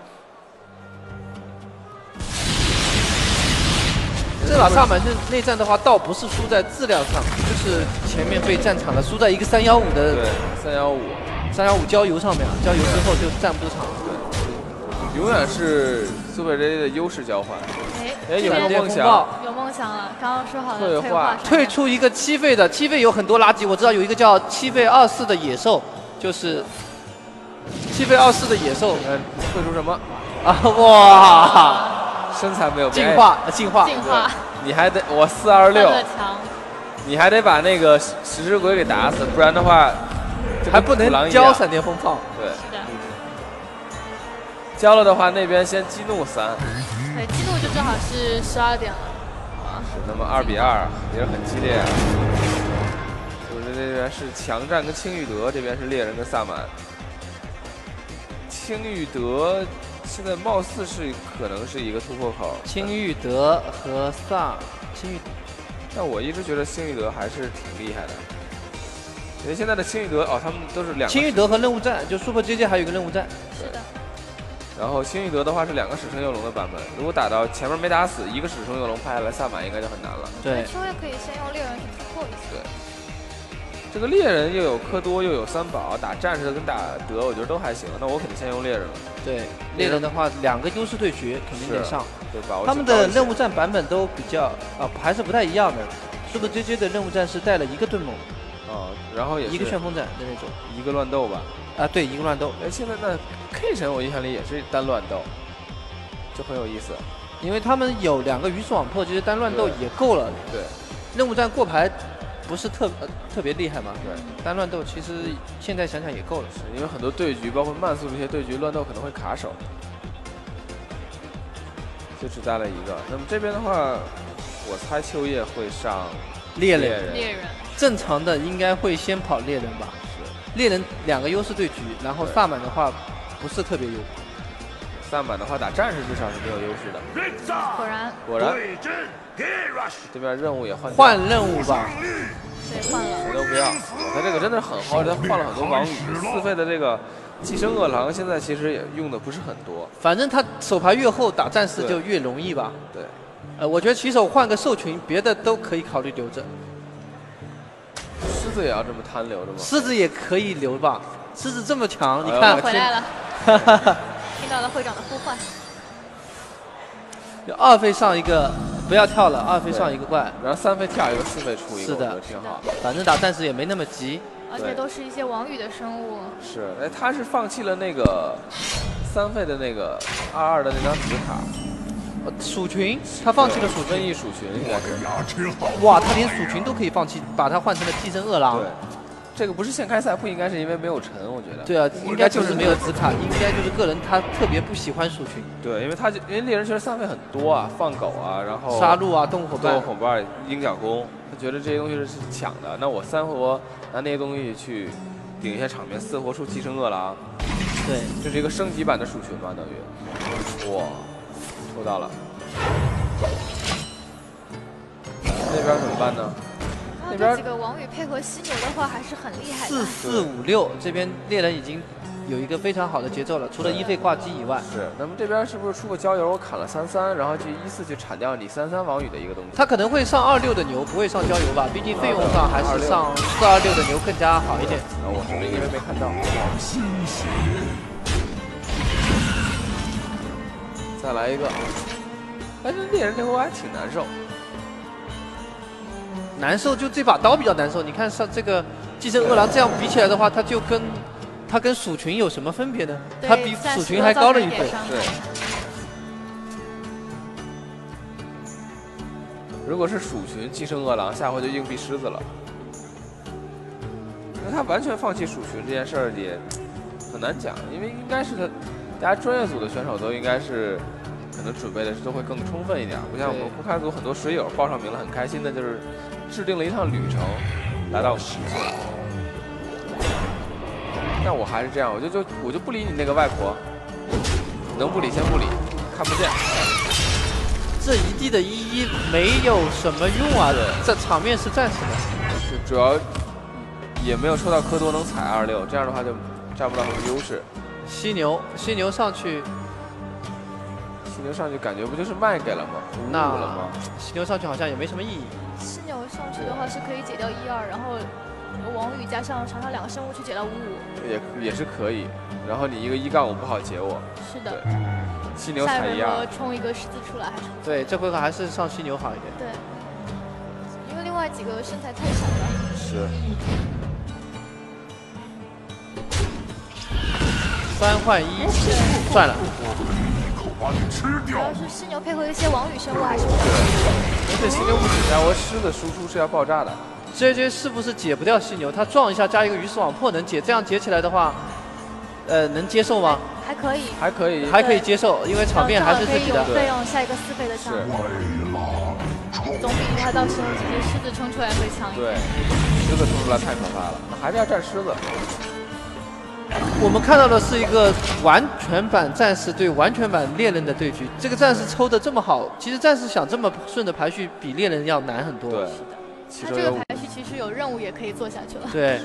这把萨满内内战的话，倒不是输在质量上，就是前面被战场了，输在一个三幺五的对三幺五三幺五郊游上面啊，郊游之后就站不住场了。 对，永远是苏北 J 的优势交换。 哎哎，有没有梦想？ 有梦想了，刚刚说好的退化， 退出一个七费的，七费有很多垃圾，我知道有一个叫七费二四的野兽，就是七费二四的野兽。 嗯，退出什么？ 啊哇！ 身材没有进化，进化， 进化。 你还得我四二六， 强， 你还得把那个食尸鬼给打死，不然的话还不能交闪电风炮。 对， 是的。 交了的话，那边先激怒三。 对，激怒就正好是十二点了。 啊，是那么二比二，也是很激烈。就是这边是强战跟青玉德，这边是猎人跟萨满。青玉德。现在貌似是可能是一个突破口， 青玉德和萨青玉， 但我一直觉得青玉德还是挺厉害的，因为现在的青玉德哦，他们都是两个青玉德和任务战，就 Super J J 还有一个任务战， 是的。 然后青玉德的话是两个使称幼龙的版本，如果打到前面没打死，一个使称幼龙拍下来，萨满应该就很难了。 对， 秋叶可以先用猎人去突破一下。 对。这个猎人又有科多又有三宝，打战士跟打德我觉得都还行，那我肯定先用猎人了。 对，猎人的话两个优势对决肯定得上， 对吧？ 他们的任务战版本都比较啊还是不太一样的。Super J J 的任务战是带了一个盾猛， 哦，然后也一个旋风斩的那种， 一个乱斗吧。 啊，对，一个乱斗。 哎，现在那 K 神我印象里也是单乱斗，就很有意思。 因为他们有两个鱼翅网破，其实单乱斗也够了。 对， 任务战过牌。不是特、呃、特别厉害嘛？ 对， 单乱斗其实现在想想也够了， 是因为很多对局，包括慢速这些对局乱斗可能会卡手，就只带了一个。那么这边的话，我猜秋叶会上猎人， 猎人正常的应该会先跑猎人吧？ 是， 猎人两个优势对局，然后萨满的话不是特别优。 萨满的话打战士至少是没有优势的。 果然， 果然。这边任务也换换任务吧， 对，换了， 谁都不要。他这个真的是很好，他换了很多王语。四费的这个寄生恶狼现在其实也用的不是很多。 反正他手牌越厚，打战士就越容易吧。 对。 呃，我觉得骑手换个兽群，别的都可以考虑留着。 狮子也要这么贪留着吗？ 狮子也可以留吧，狮子这么强， 哎、 你看。 回来了。听到了会长的呼唤。 二费上一个。不要跳了，二费上一个怪， 然后三费跳一个，四费出一个， 是的， 挺好。 反正打战士也没那么急， 而且都是一些王语的生物。 是，哎，他是放弃了那个三费的那个二二的那张紫卡， 呃，鼠群，他放弃了鼠群， 瘟疫鼠群应该是。 哇，他连鼠群都可以放弃，把它换成了寄生恶狼。 对。这个不是现开赛，不应该是因为没有沉，我觉得。 对啊，应该就是没有紫卡，应该就是个人他特别不喜欢鼠群。 对，因为他就因为猎人其实三费很多啊，放狗啊，然后杀戮啊，动物伙伴、 动物伙伴、鹰角弓，他觉得这些东西是抢的。那我三活拿那些东西去顶一下场面，四活出寄生恶狼。 对， 这是一个升级版的鼠群吧，等于。哇，抽到了。那边怎么办呢？ 那边几个王语配合犀牛的话还是很厉害的。 四四五六这边猎人已经有一个非常好的节奏了，除了一费挂机以外。 是，那么这边是不是出个郊游，我砍了三三，然后去一四去铲掉你三三王语的一个东西？ 他可能会上二六的牛，不会上郊游吧？毕竟费用上还是上四二六的牛更加好一点。 啊，我是没因为没看到。再来一个，哎，这猎人这回还挺难受。 难受就这把刀比较难受，你看上这个寄生恶狼这样比起来的话，它就跟它跟鼠群有什么分别呢？它比鼠群还高了一倍。 对。如果是鼠群寄生恶狼，下回就硬币狮子了。那他完全放弃鼠群这件事儿也很难讲，因为应该是他大家专业组的选手都应该是可能准备的都会更充分一点，不像我们不开组很多水友报上名了很开心的就是。 制定了一趟旅程，来到十岁。但我还是这样，我就就我就不理你那个外婆，能不理先不理，看不见。 这一地的一一没有什么用啊，这场面是暂时的。 是主要也没有抽到科多能踩二六，这样的话就占不到什么优势。 犀牛，犀牛上去。 犀牛上去感觉不就是卖给了吗？ 那了吗？ 犀牛上去好像也没什么意义。 犀牛上去的话是可以解掉一二，然后王宇加上场上两个生物去解到五五， 也也是可以。然后你一个一杠五不好解我。 是的。 犀牛踩一二。 冲一个十字出来还是？ 对，这回合还是上犀牛好一点。 对。因为另外几个身材太小了。 是。 三换一，赚了。 主要是犀牛配合一些王宇生物还是。 而且犀牛不止加，我狮的输出是要爆炸的。 J J 是不是解不掉犀牛？他撞一下加一个鱼死网破能解，这样解起来的话，呃，能接受吗？ 还可以， 还可以， 还可以接受，因为场面还是自己的。 费用下一个四倍的伤，总比他到时候直接狮子冲出来会强一点。 对，狮子冲出来太可怕了，还是要站狮子。 我们看到的是一个完全版战士对完全版猎人的对局。这个战士抽的这么好，其实战士想这么顺的排序比猎人要难很多。 对， 他这个排序其实有任务也可以做下去了。 对，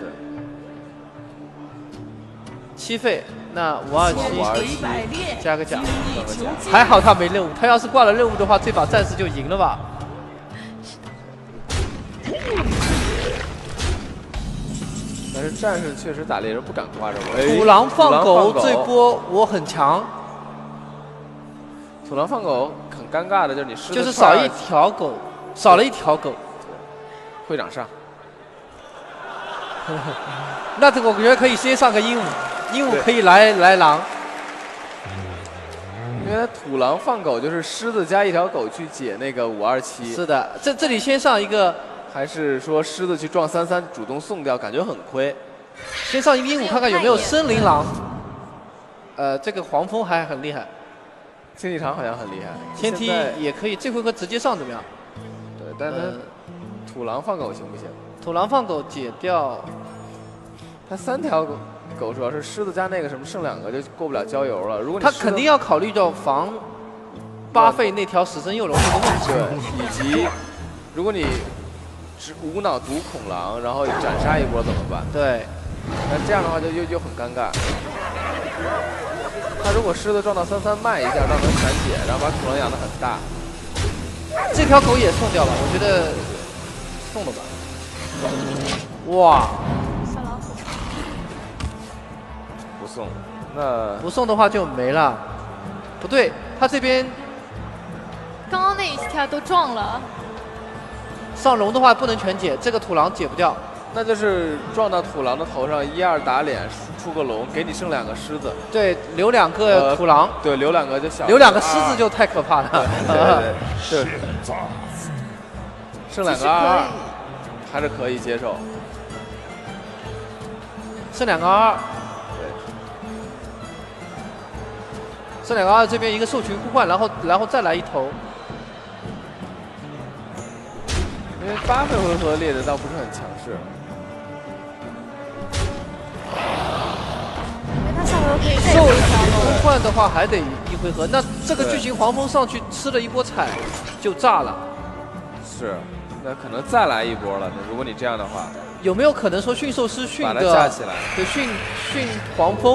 七费，那五二七加个甲，还好他没任务，他要是挂了任务的话，这把战士就赢了吧。 但是战士确实打猎人不敢挂任务。 土狼放狗这波我很强。 土狼放狗很尴尬的就是你狮子就是少一条狗，少了一条狗。 会长上。 那这个我觉得可以先上个鹦鹉，鹦鹉可以来来狼。 因为土狼放狗就是狮子加一条狗去解那个五二七。 是的，这这里先上一个。 还是说狮子去撞三三主动送掉，感觉很亏。 先上一个鹦鹉看看有没有森林狼。呃，这个黄蜂还很厉害， 天地场好像很厉害， 天梯也可以，这回合直接上怎么样？ 对，但是土狼放狗行不行？ 土狼放狗解掉， 他三条狗，狗主要是狮子加那个什么剩两个就过不了郊游了。如果你他肯定要考虑到防八费那条死生幼龙这个问题， 对，以及如果你。 是无脑毒恐狼，然后斩杀一波怎么办？ 对， 那这样的话就又又很尴尬。他如果狮子撞到三三卖一下，让能全解，然后把土狼养得很大。 这条狗也送掉了，我觉得送了吧。哇！ 小老虎。 不送，那不送的话就没了。不对，他这边刚刚那一条都撞了。 上龙的话不能全解，这个土狼解不掉， 那就是撞到土狼的头上，一二打脸，出个龙，给你剩两个狮子。 对，留两个土狼， 呃、对，留两个就小。 留两个狮子就太可怕了。 对对对，对剩两个二二，还是可以接受。 剩两个二二，对，剩两个二，这边一个兽群互换，然后然后再来一头。 因为八费回合猎人倒不是很强势， 因为他下回合可以兽群互换的话还得一回合，那这个剧情黄蜂上去吃了一波彩就炸了。 是，那可能再来一波了。那如果你这样的话， 有没有可能说驯兽师驯把它个架起来？ 对，驯驯黄蜂，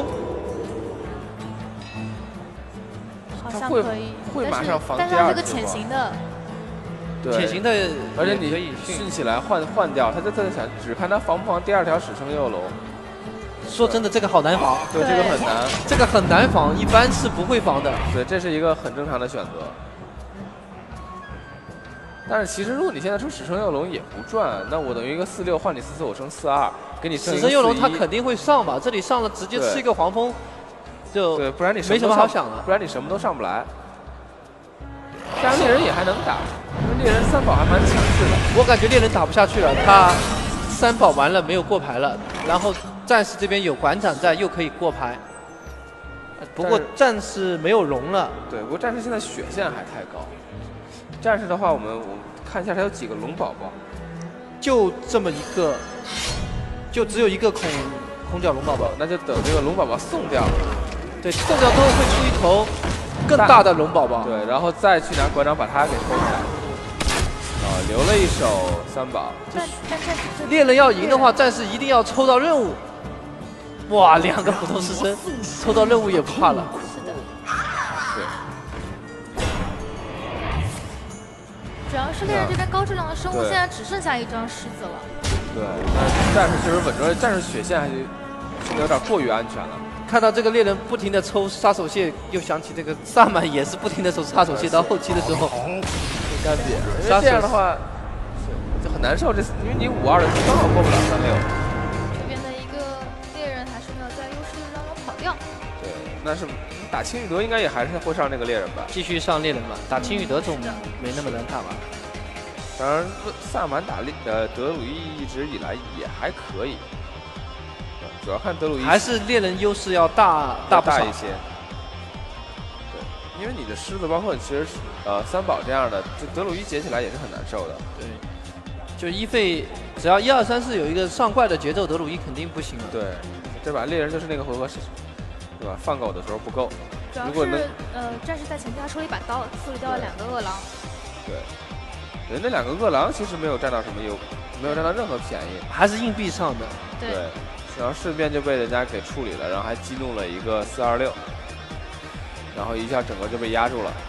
好像可以， 会马上防但是它这个潜行的。 潜行的， 而且你训起来换换掉，他就在想，只看他防不防第二条始生幼龙。 说真的，这个好难防， 对，这个很难， 这个很难防，一般是不会防的。 对，这是一个很正常的选择。但是其实如果你现在出始生幼龙也不赚，那我等于一个四六换你四四，我升四二，给你始生幼龙他肯定会上吧？这里上了直接吃一个黄蜂，就对，不然你没什么好想的， 不然你什么都上不来。加上猎人也还能打。 因为猎人三宝还蛮强势的， 我感觉猎人打不下去了，他三宝完了没有过牌了，然后战士这边有馆长在，又可以过牌。不过战士没有龙了。 对，不过战士现在血线还太高。战士的话，我们我们看一下他有几个龙宝宝。 就这么一个，就只有一个空空角龙宝宝， 那就等这个龙宝宝送掉。 对，送掉之后会出一头更大的龙宝宝。 对，然后再去拿馆长把它给抽下来。啊，留了一手三宝。 猎人要赢的话，战士一定要抽到任务。哇，两个普通师生，抽到任务也不怕了。 是的。 对。 主要是猎人这边高质量的生物，现在只剩下一张狮子了。 对，但战士确实稳住了，战士血线还是有点过于安全了。 看到这个猎人不停的抽杀手蟹，又想起这个萨满也是不停的抽杀手蟹，到后期的时候很干瘪，因为这样的话就很难受。这因为你五二的刚好过不了三六。 这边的一个猎人还是没有在优势让我跑掉。 对，那是打青玉德应该也还是会上那个猎人吧？ 继续上猎人吧，打青玉德总没那么难打吧？ 当然，萨满打猎呃德鲁伊一直以来也还可以。主要看德鲁伊还是猎人优势要大大大一些，对，因为你的狮子包括其实呃三宝这样的，就德鲁伊解起来也是很难受的。 对，就一费只要一二三四有一个上怪的节奏，德鲁伊肯定不行了。 对，这把猎人就是那个回合是，对吧？放狗的时候不够。 主要是呃战士在前期他抽了一把刀，处理掉了两个饿狼。 对，人家两个饿狼其实没有占到什么优，没有占到任何便宜， 还是硬币上的。 对。 对，然后顺便就被人家给处理了，然后还激怒了一个四二六，然后一下整个就被压住了。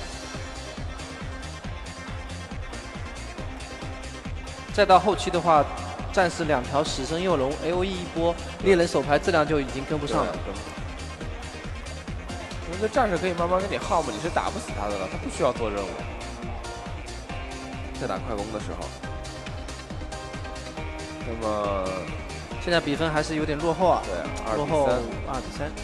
再到后期的话，战士两条死生幼龙 A O E 一波，猎人手牌质量就已经跟不上了。 因为这战士可以慢慢跟你耗嘛，你是打不死他的了，他不需要做任务。在打快攻的时候，那么。 现在比分还是有点落后啊， 对， 落后二比三。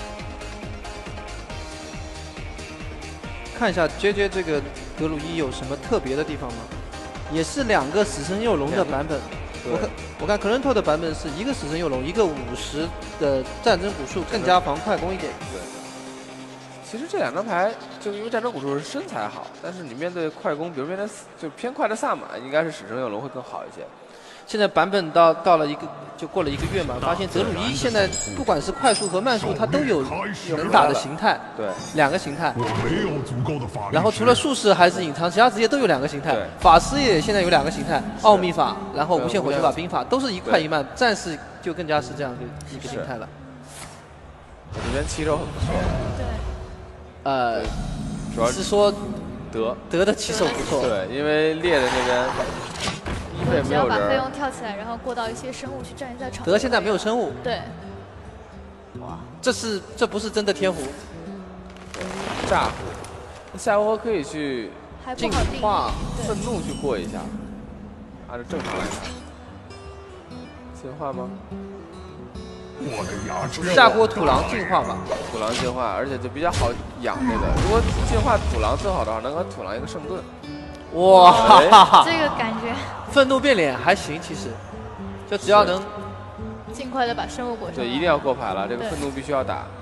看一下 J J 这个德鲁伊有什么特别的地方吗？也是两个死生幼龙的版本。我看我看 Currento 的版本是一个死生幼龙，一个五十的战争古树，更加防快攻一点。 对。其实这两张牌，就因为战争古树是身材好，但是你面对快攻，比如面对就偏快的萨满，应该是死生幼龙会更好一些。 现在版本到到了一个就过了一个月嘛，发现德鲁伊现在不管是快速和慢速，它都有能打的形态， 对， 两个形态。然后除了术士还是隐藏，其他职业都有两个形态。法师也现在有两个形态，奥秘法，然后无限火球法、兵法都是一快一慢，战士就更加是这样的一个形态了。 这边骑手很不错。 对。 呃， 主要是说德德的骑手不错。 对，因为猎人这边。 只要把费用跳起来，然后过到一些生物去占一下场。 德现在没有生物。 对。 哇，这是这不是真的天胡， 炸胡。下回合可以去净化愤怒去过一下，按照正常来看。进化吗？ 我的牙齿。 下锅土狼进化吧。 土狼进化，而且就比较好养这个。如果进化土狼最好的话，能给土狼一个圣盾。 哇， 这个感觉， 愤怒变脸还行，其实，就只要能尽快的把生物裹上。 对，一定要过牌了，这个愤怒必须要打。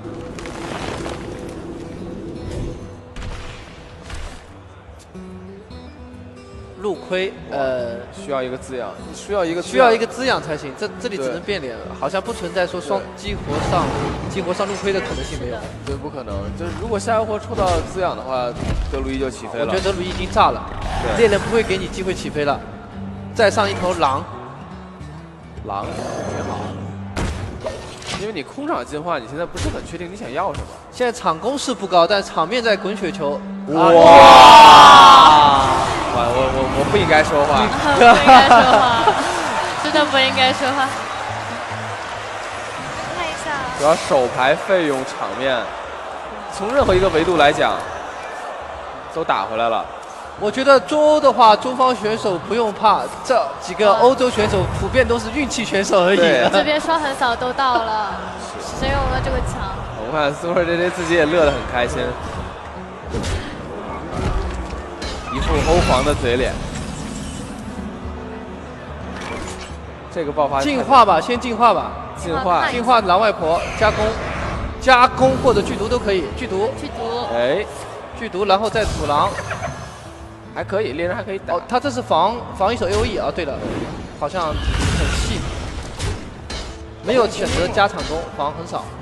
陆亏，呃， 需要一个滋养，需要一个需要一个滋养才行。这这里只能变脸了，好像不存在说双激活上激活上陆亏的可能性没有。 对，不可能。就是如果下回合抽到滋养的话，德鲁伊就起飞了。 我觉得德鲁伊已经炸了，猎人不会给你机会起飞了。再上一头狼， 狼挺好，因为你空场进化，你现在不是很确定你想要什么。 现在场攻势不高，但场面在滚雪球。哇！ 我我我不应该说话， 不应该说话，真的不应该说话。看一下， 主要手牌费用场面，从任何一个维度来讲，都打回来了。 我觉得中欧的话，中方选手不用怕，这几个欧洲选手普遍都是运气选手而已。 这边双横扫都到了，谁有了这个墙？ 我看苏尔 J J 自己也乐得很开心。一副欧皇的嘴脸，这个爆发进化吧，先进化吧， 进化， 进化狼外婆加攻，加攻或者剧毒都可以，剧毒， 剧毒， 哎， 剧毒，然后再土狼， 还可以，猎人还可以打。 哦，他这是防防一手 A O E 啊。对了，好像很细，没有选择加场攻，防很少。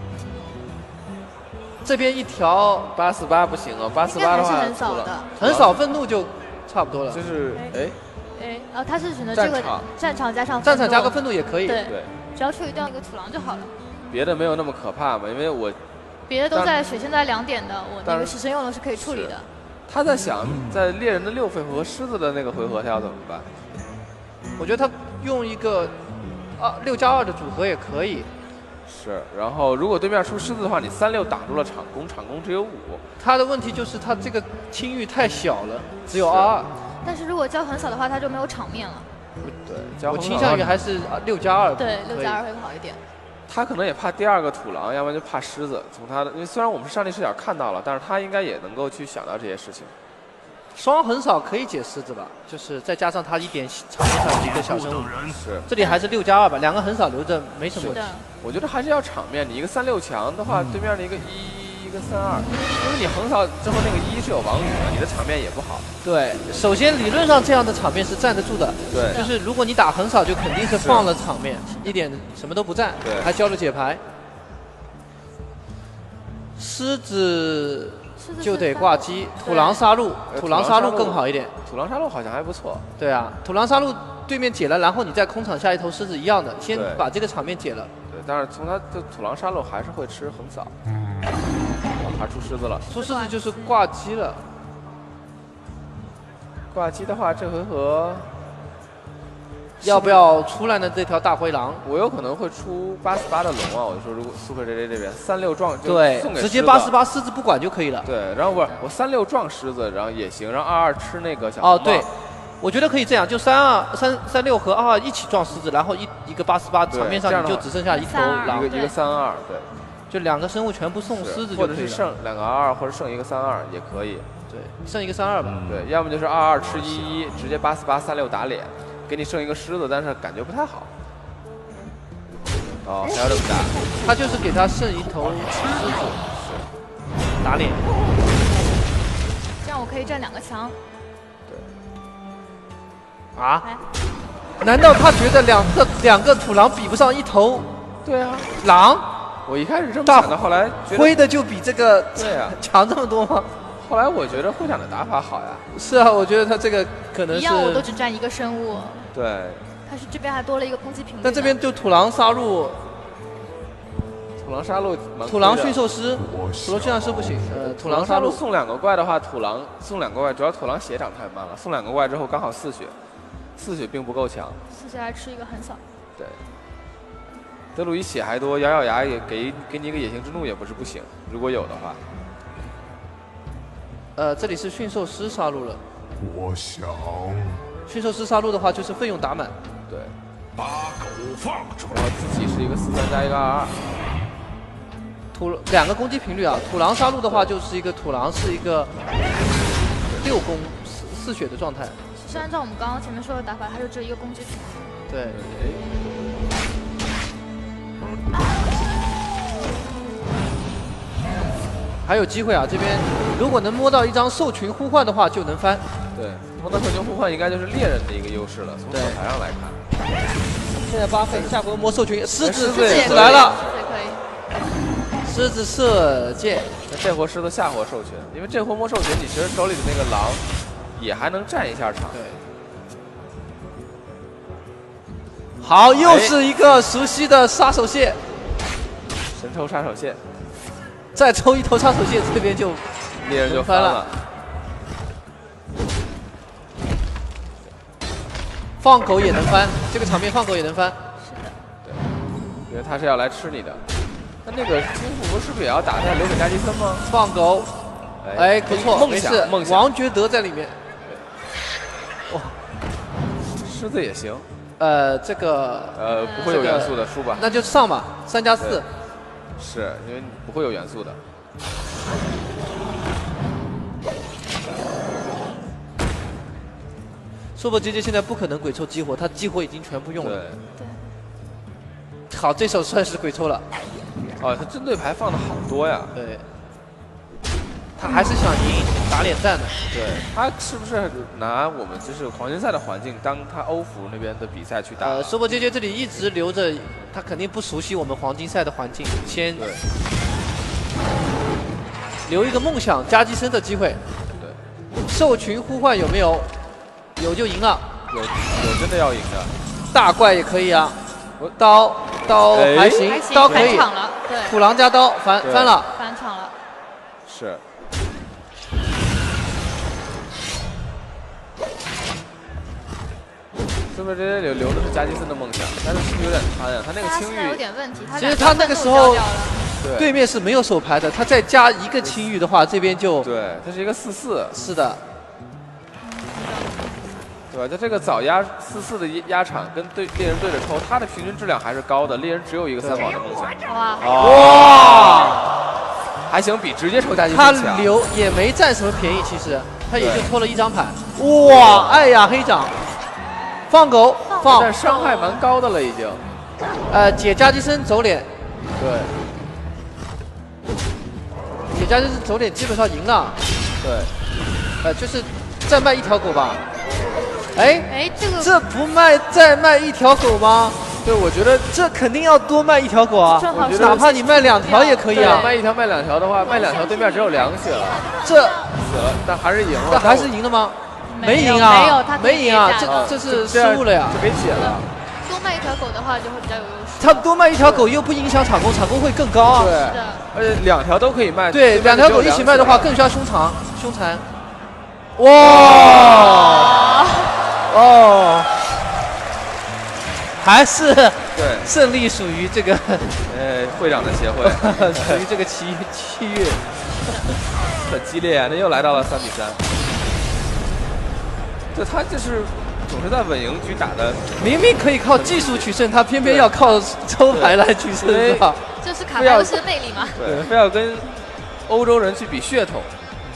这边一条八四八不行哦，八四八的话很少的， 很少愤怒就差不多了。 就是哎哎，哦，他是选择这个战场加上战场加个愤怒也可以。 对对， 只要处理掉那个土狼就好了。 别的没有那么可怕嘛，因为我别的都在水线在两点的，我那个牺牲用的是可以处理的。 他在想，在猎人的六回合和狮子的那个回合，他要怎么办？ 我觉得他用一个啊六加二的组合也可以。 是，然后如果对面出狮子的话，你三六挡住了场攻，场攻只有五。 他的问题就是他这个清域太小了，只有二二。 但是如果交很少的话，他就没有场面了。 对， 我倾向于还是六加二。 对，六加二会好一点。 他可能也怕第二个土狼，要不然就怕狮子。从他的，因为虽然我们是上帝视角看到了，但是他应该也能够去想到这些事情。 双横扫可以解狮子吧，就是再加上他一点场面上的一个小生物。 是， 这里还是六加二吧，两个横扫留着没什么问题。 我觉得还是要场面，你一个三六强的话，对面的一个一，一个三二，因为你横扫之后那个一是有王宇的，你的场面也不好。 对，首先理论上这样的场面是站得住的。 对， 就是如果你打横扫，就肯定是放了场面，一点什么都不站， 对， 还交了解牌。狮子就得挂机，土狼杀戮，土狼杀戮更好一点。 土狼杀戮好像还不错。 对啊，土狼杀戮对面解了，然后你再空场下一头狮子一样的，先把这个场面解了。 对，但是从他的土狼杀戮还是会吃横扫。还出狮子了， 出狮子就是挂机了。 挂机的话，这回合要不要出来呢？这条大灰狼， 我有可能会出八四八的龙啊！我就说，如果苏克 J J 这边三六撞， 对，直接八四八狮子不管就可以了。 对，然后不是我三六撞狮子，然后也行，让二二吃那个小哦，对，我觉得可以这样，就三二三三六和二二一起撞狮子，然后一一个八四八，场面上你就只剩下一头狼， 一个一个三二，对， 就两个生物全部送狮子就可以了， 或者是剩两个二二，或者剩一个三二也可以。 对，剩一个三二吧。 对，要么就是二二吃一一，直接八四八三六打脸。给你剩一个狮子，但是感觉不太好。哦，还要这么打？ 他就是给他剩一头狮子，是打脸。 这样我可以占两个墙。 对。啊？难道他觉得两个两个土狼比不上一头？ 对啊， 狼。 我一开始这么想的，后来灰的就比这个对啊强这么多吗？ 后来我觉得会长的打法好呀。 是啊，我觉得他这个可能是一样，我都只占一个生物。 对。 但是这边还多了一个攻击频率。 但这边就土狼杀戮， 土狼杀戮， 土狼驯兽师，土狼驯兽师不行。呃，土狼杀戮送两个怪的话，土狼送两个怪，主要土狼血长太慢了，送两个怪之后刚好四血，四血并不够强。 四血还吃一个很少。 对。德鲁伊血还多，咬咬牙也给给你一个野性之怒也不是不行，如果有的话。 呃，这里是驯兽师杀戮了。 我想， 驯兽师杀戮的话就是费用打满。 对。 把狗放出来。 然后自己是一个四三加一个二二。 土两个攻击频率啊，土狼杀戮的话就是一个土狼是一个六攻四四血的状态。 其实按照我们刚刚前面说的打法，它就只有一个攻击频率。 对。还有机会啊！这边如果能摸到一张兽群呼唤的话，就能翻。 对，摸到兽群呼唤应该就是猎人的一个优势了。从手牌上来看， 现在八费，下回摸兽群，狮子狮子狮子来了， 可以。 狮子射箭。 那这活狮子，下活兽群，因为这活摸兽群，你其实手里的那个狼也还能占一下场。 对。好，又是一个熟悉的杀手蟹， 神抽杀手蟹。 再抽一头杀手蟹，这边就猎人就翻了。 放狗也能翻，这个场面放狗也能翻。 是的。 对，因为他是要来吃你的。那那个金富是不是也要打下留给加基森吗？ 放狗，哎，不错，没事。 梦想， 王觉德在里面。 哇，狮子也行。 呃，这个呃不会有元素的，输吧。 那就上吧，三加四。 是因为不会有元素的。 说不，姐姐现在不可能鬼抽激活，他激活已经全部用了。 对。 对。 好，这手算是鬼抽了。 哦，他针对牌放的好多呀。 对。 他还是想赢打脸战的。 对，他是不是拿我们就是黄金赛的环境当他欧服那边的比赛去打？ 呃，收波姐姐这里一直留着，他肯定不熟悉我们黄金赛的环境，先留一个梦想加机身的机会。 对， 兽群呼唤有没有？有就赢了。 有有真的要赢的。 大怪也可以啊，刀刀还行， 还行刀可以。 翻场了，对。 土狼加刀翻翻了， 翻场了。 是。是不是这些留留的是加基森的梦想？但是是不是有点贪啊？他那个青玉有点问题。 其实他那个时候对对面是没有手牌的，他再加一个青玉的话，这边就对，这是一个四四。 是的。 对吧？就这个早压四四的压场跟对猎人对着抽，他的平均质量还是高的。猎人只有一个三宝的梦想。 哇哇！还行，比直接抽加基森他强。 留也没占什么便宜，其实他也就抽了一张牌。哇！哎呀，黑掌。放狗放， 但伤害蛮高的了已经。 呃，解加基森走脸， 对， 解加基森走脸基本上赢了。 对， 呃，就是再卖一条狗吧。哎哎，这个这不卖再卖一条狗吗？对，我觉得这肯定要多卖一条狗啊。 正好是哪怕你卖两条也可以啊。 卖一条卖两条的话，卖两条对面只有两血了。 这死了，但还是赢了。 但还是赢了吗？ 没赢啊， 没有，他没赢啊，这啊这是失误了呀， 就给解了。 多卖一条狗的话就会比较有优势。 他多卖一条狗又不影响场攻，场攻会更高啊。 对，而且两条都可以卖。 对，两条狗一起卖的话更需要凶残，凶残。哇！哦，还是对胜利属于这个呃会长的协会， 属于这个七七月， 很激烈啊！那又来到了三比三。就他就是总是在稳赢局打的， 明明可以靠技术取胜，他偏偏要靠抽牌来取胜，是吧？ 这是卡牌游戏的魅力嘛？ 对，非要跟欧洲人去比血统。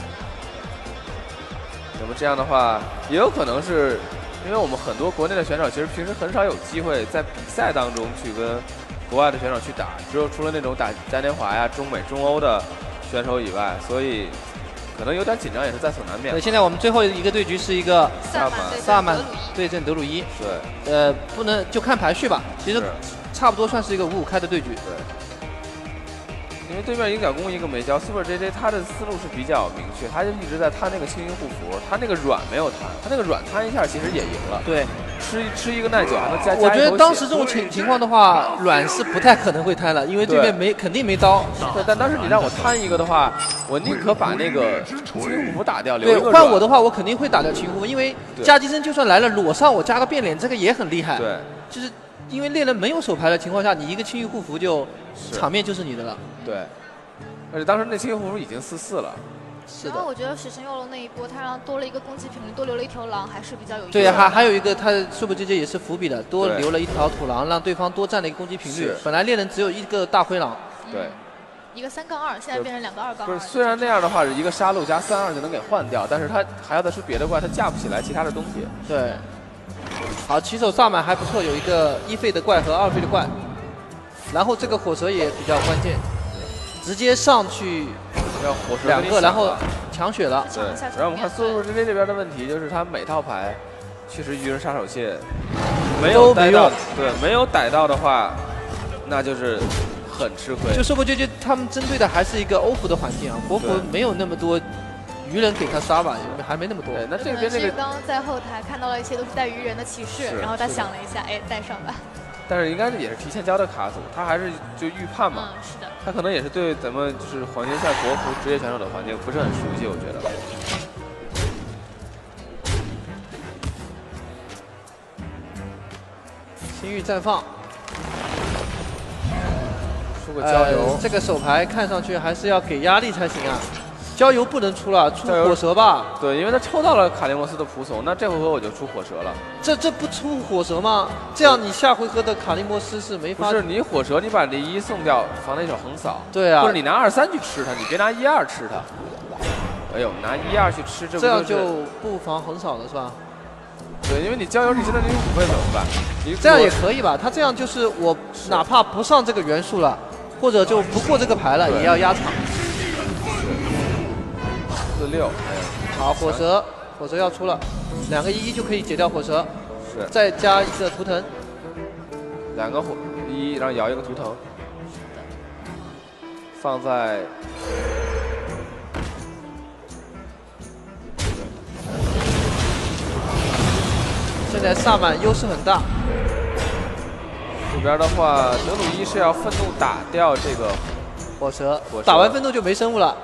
那么这样的话，也有可能是因为我们很多国内的选手其实平时很少有机会在比赛当中去跟国外的选手去打，只有除了那种打嘉年华呀、中美、中欧的选手以外，所以。可能有点紧张，也是在所难免。 对，现在我们最后一个对局是一个萨满萨满对阵德鲁伊。 对， 呃，不能就看排序吧，其实差不多算是一个五五开的对局。 对，因为对面鹰角弓一个没交 ，Super J J 他的思路是比较明确，他就一直在摊那个青鹰护符，他那个软没有摊，他那个软摊一下其实也赢了。 对， 吃吃一个耐久还能加加我觉得当时这种情情况的话，软是不太可能会摊了，因为对面没肯定没刀。 对，但当时你让我摊一个的话，我宁可把那个青鹰护符打掉，留对， 一个换我的话，我肯定会打掉青护符，因为加机身就算来了，裸上我加个变脸，这个也很厉害。 对， 就是因为猎人没有手牌的情况下，你一个青玉护符就场面就是你的了。 对。而且当时那青鹰护符已经四四了， 是的。 然后我觉得死神幽龙那一波，他让多了一个攻击频率，多留了一条狼，还是比较有意思。 对，还还有一个他 Super J J 也是伏笔的，多留了一条土狼，让对方多占了一个攻击频率。本来猎人只有一个大灰狼， 对， 嗯、一个三杠二，现在变成两个二杠二。 不是，虽然那样的话是一个杀戮加三二就能给换掉，但是他还要再出别的怪，他架不起来其他的东西。 对。好，起手萨满还不错，有一个一费的怪和二费的怪，然后这个火蛇也比较关键。直接上去要火蛇两个，然后抢血了。 对，然后我们看 Super J J 这边的问题就是他每套牌确实愚人杀手蟹没有逮到，对，没有逮到的话，那就是很吃亏。 就 Super J J 他们针对的还是一个欧服的环境啊，国服没有那么多愚人给他杀吧，还没那么多。 对，那这边这个刚刚在后台看到了一些都是带愚人的骑士，然后他想了一下，哎，带上吧。 但是应该也是提前交的卡组，他还是就预判嘛。 嗯，是的。 他可能也是对咱们就是黄金赛国服职业选手的环境不是很熟悉，我觉得。 青玉绽放， 出个郊游、 呃，这个手牌看上去还是要给压力才行啊。郊游不能出了，出火蛇吧？ 对，因为他抽到了卡利莫斯的仆从，那这回合我就出火蛇了。 这这不出火蛇吗？这样你下回合的卡利莫斯是没法。 不是你火蛇，你把离一送掉，防那手横扫。 对啊。 或者你拿二三去吃它，你别拿一二吃它。哎呦，拿一二去吃，这这样就不防横扫了是吧？ 对，因为你郊游，你现在你五费怎么办？你这样也可以吧？他这样就是我哪怕不上这个元素了，或者就不过这个牌了，也要压场。 四六， 好，火蛇，火蛇要出了，两个一一就可以解掉火蛇， 是， 再加一个图腾， 两个火一，然后摇一个图腾，放在。 现在萨满优势很大。 这边的话，德鲁伊是要愤怒打掉这个火蛇， 火蛇打完愤怒就没生物了。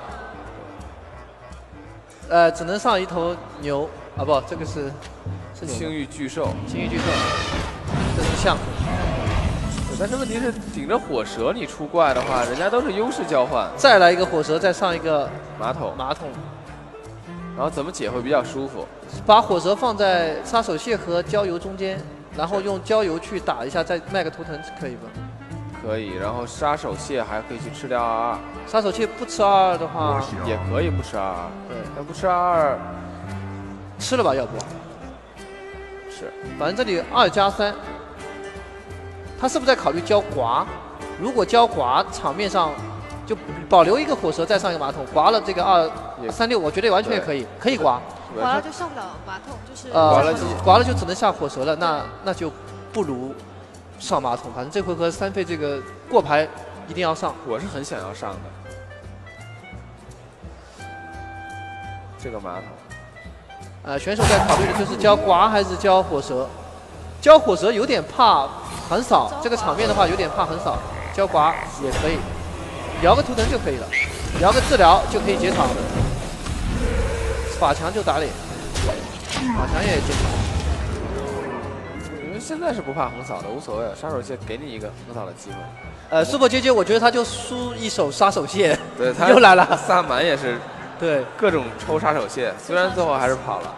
呃，只能上一头牛啊，不，这个是是星域巨兽， 星域巨兽，这是象。 但是问题是，顶着火蛇你出怪的话，人家都是优势交换。 再来一个火蛇，再上一个马桶， 马桶。 然后怎么解会比较舒服？ 把火蛇放在杀手蟹和焦油中间，然后用焦油去打一下，再卖个图腾，可以吧？ 可以。然后杀手蟹还可以去吃掉二二。 杀手蟹不吃二二的话， 也可以不吃二二。 对， 但不吃二二， 吃了吧？要不？ 是。 反正这里二加三，他是不是在考虑交刮？如果交刮，场面上。 就保留一个火蛇，再上一个马桶，刮了这个二三六，我觉得完全也可以，可以刮。 刮了就上不了马桶，就是呃，刮了刮了就只能下火蛇了，那那就不如上马桶。反正这回合三费这个过牌一定要上。 我是很想要上的。这个马桶。 呃，选手在考虑的就是交刮还是交火蛇。交火蛇有点怕横扫，这个场面的话有点怕横扫，交刮也可以。 摇个图腾就可以了，摇个治疗就可以解场，法强就打脸，法强也解场。 因为现在是不怕横扫的，无所谓了，杀手蟹给你一个横扫的机会。 呃，super 姐姐，我觉得他就输一手杀手蟹， 对他又来了， 萨满也是， 对， 各种抽杀手蟹，虽然最后还是跑了。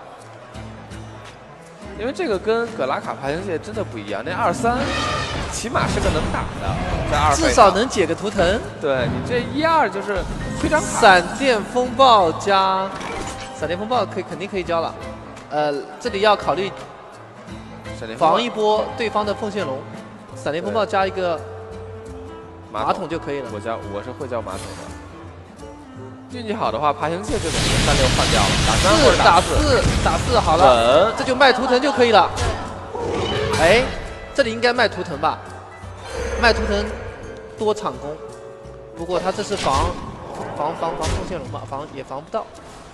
因为这个跟葛拉卡爬行蟹真的不一样，那二三起码是个能打的，在二至少能解个图腾。 对你这一二就是推张卡。 闪电风暴加闪电风暴可以肯定可以交了，呃，这里要考虑防一波对方的凤线龙，闪电风暴加一个马桶就可以了。 我交我是会交马桶的。 运气好的话，爬行蟹就等于三六换掉了，打三或者打四， 打四好了，这就卖图腾就可以了。哎，这里应该卖图腾吧？卖图腾多场攻，不过他这是防防防防凤线龙嘛，防也防不到。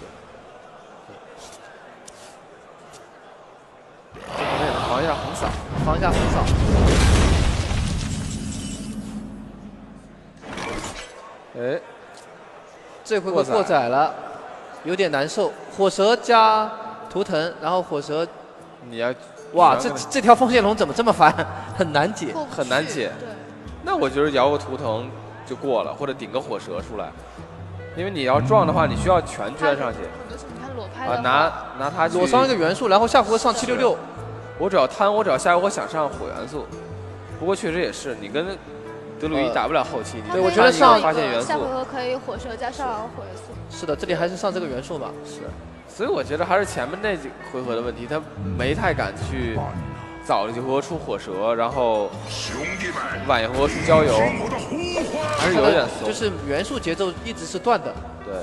这方面防一下横扫， 防一下横扫。 哎。 这回合过载了，有点难受。火蛇加图腾，然后火蛇， 你要哇，这这条凤线龙怎么这么烦？很难解， 很难解。对，那我觉得摇个图腾就过了，或者顶个火蛇出来，因为你要撞的话，你需要全捐上去。 你看裸拍啊，拿拿它裸伤一个元素，然后下回合上七六六。 我只要贪，我只要下回合想上火元素。不过确实也是，你跟。 德鲁伊打不了后期， 对，我觉得上发现元素， 下回合可以火蛇加上火元素。 是的，这里还是上这个元素吧。 是，所以我觉得还是前面那几回合的问题，他没太敢去早一回合出火蛇，然后晚一回合出焦油，还是有点松。 就是元素节奏一直是断的。 对。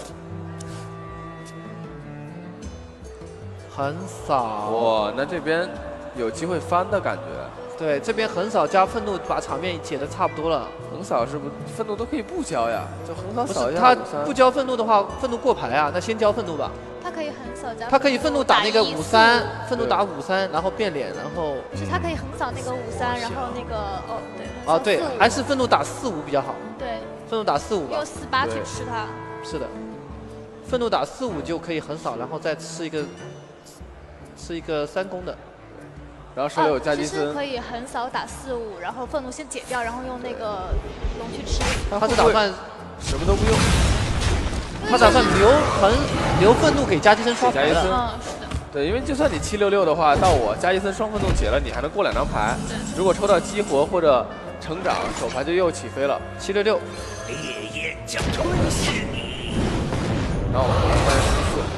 横扫。 哇，那这边有机会翻的感觉。 对，这边横扫加愤怒把场面解的差不多了。 横扫是不愤怒都可以不交呀？就横扫扫一下。 他不交愤怒的话，愤怒过牌啊，那先交愤怒吧。 他可以横扫加。 他可以愤怒打那个五三，愤怒打五三，然后变脸，然后。 是他可以横扫那个五三，然后那个哦对。 哦对，还是愤怒打四五比较好。 对。 愤怒打四五吧。 用四八去吃他。 是的。愤怒打四五就可以横扫，然后再吃一个，吃一个三攻的。 然后手里有加基森， 其实可以横扫打四五，然后愤怒先解掉，然后用那个龙去吃。 他是打算什么都不用， 他打算留横留愤怒给加基森刷牌的。 嗯，是的。 对，因为就算你七六六的话，到我加基森双愤怒解了，你还能过两张牌。如果抽到激活或者成长，手牌就又起飞了。 七六六， 烈焰将吞噬你。 然后我们十四。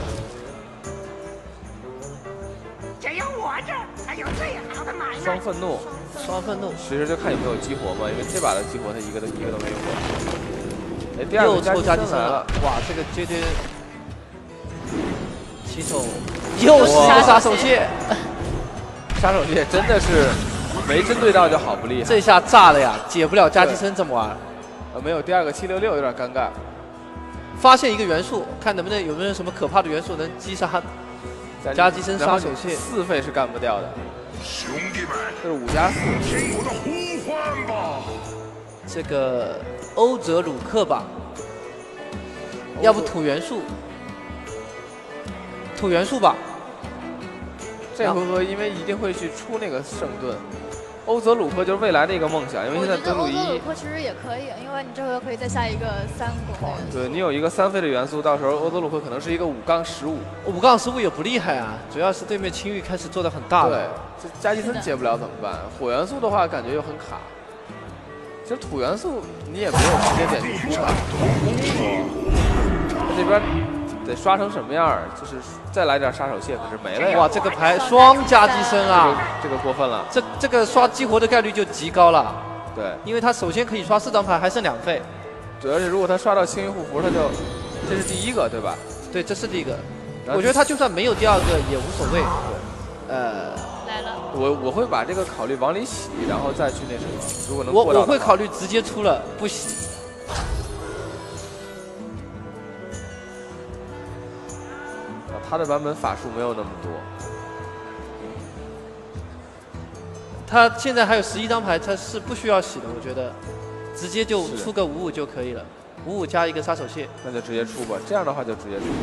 只有我这儿才有最好的买卖。 双愤怒， 双愤怒， 其实就看有没有激活嘛，因为这把的激活他一个都一个都没有过。哎，第二个又抽加基森来了， 哇，这个绝对骑手又是一个杀手蟹， 杀手蟹真的是没针对到就好不厉害。 这下炸了呀，解不了加基森怎么玩？ 呃，没有第二个七六六有点尴尬。 发现一个元素，看能不能有没有什么可怕的元素能击杀加基森杀手蟹。 四费是干不掉的。 兄弟们， 这是五加四。 听我的呼唤吧！ 这个欧泽鲁克吧，要不土元素？土元素吧。 这回合因为一定会去出那个圣盾。欧泽鲁克就是未来的一个梦想，因为现在德鲁伊。 欧泽鲁克其实也可以，因为你这回可以再下一个三攻的元素。 对你有一个三费的元素，到时候欧泽鲁克可能是一个五杠十五。 五杠十五也不厉害啊，主要是对面青玉开始做的很大了。 对，这加基森接不了怎么办？火元素的话感觉又很卡。其实土元素你也没有时间点去出啊。他这边得刷成什么样儿？就是再来点杀手蟹，可是没了呀。 哇，这个牌双加基森啊， 这个、这个过分了。 这这个刷激活的概率就极高了。 对， 因为他首先可以刷四张牌，还剩两费。 主要是如果他刷到幸运护符，他就这是第一个，对吧？ 对，这是第一个。我觉得他就算没有第二个也无所谓。对，呃， 来了。 我我会把这个考虑往里洗，然后再去那什么。如果能过到我我会考虑直接出了不洗。 他的版本法术没有那么多， 他现在还有十一张牌，他是不需要洗的，我觉得，直接就出个五五就可以了，五五加一个杀手蟹， 那就直接出吧。这样的话就直接出，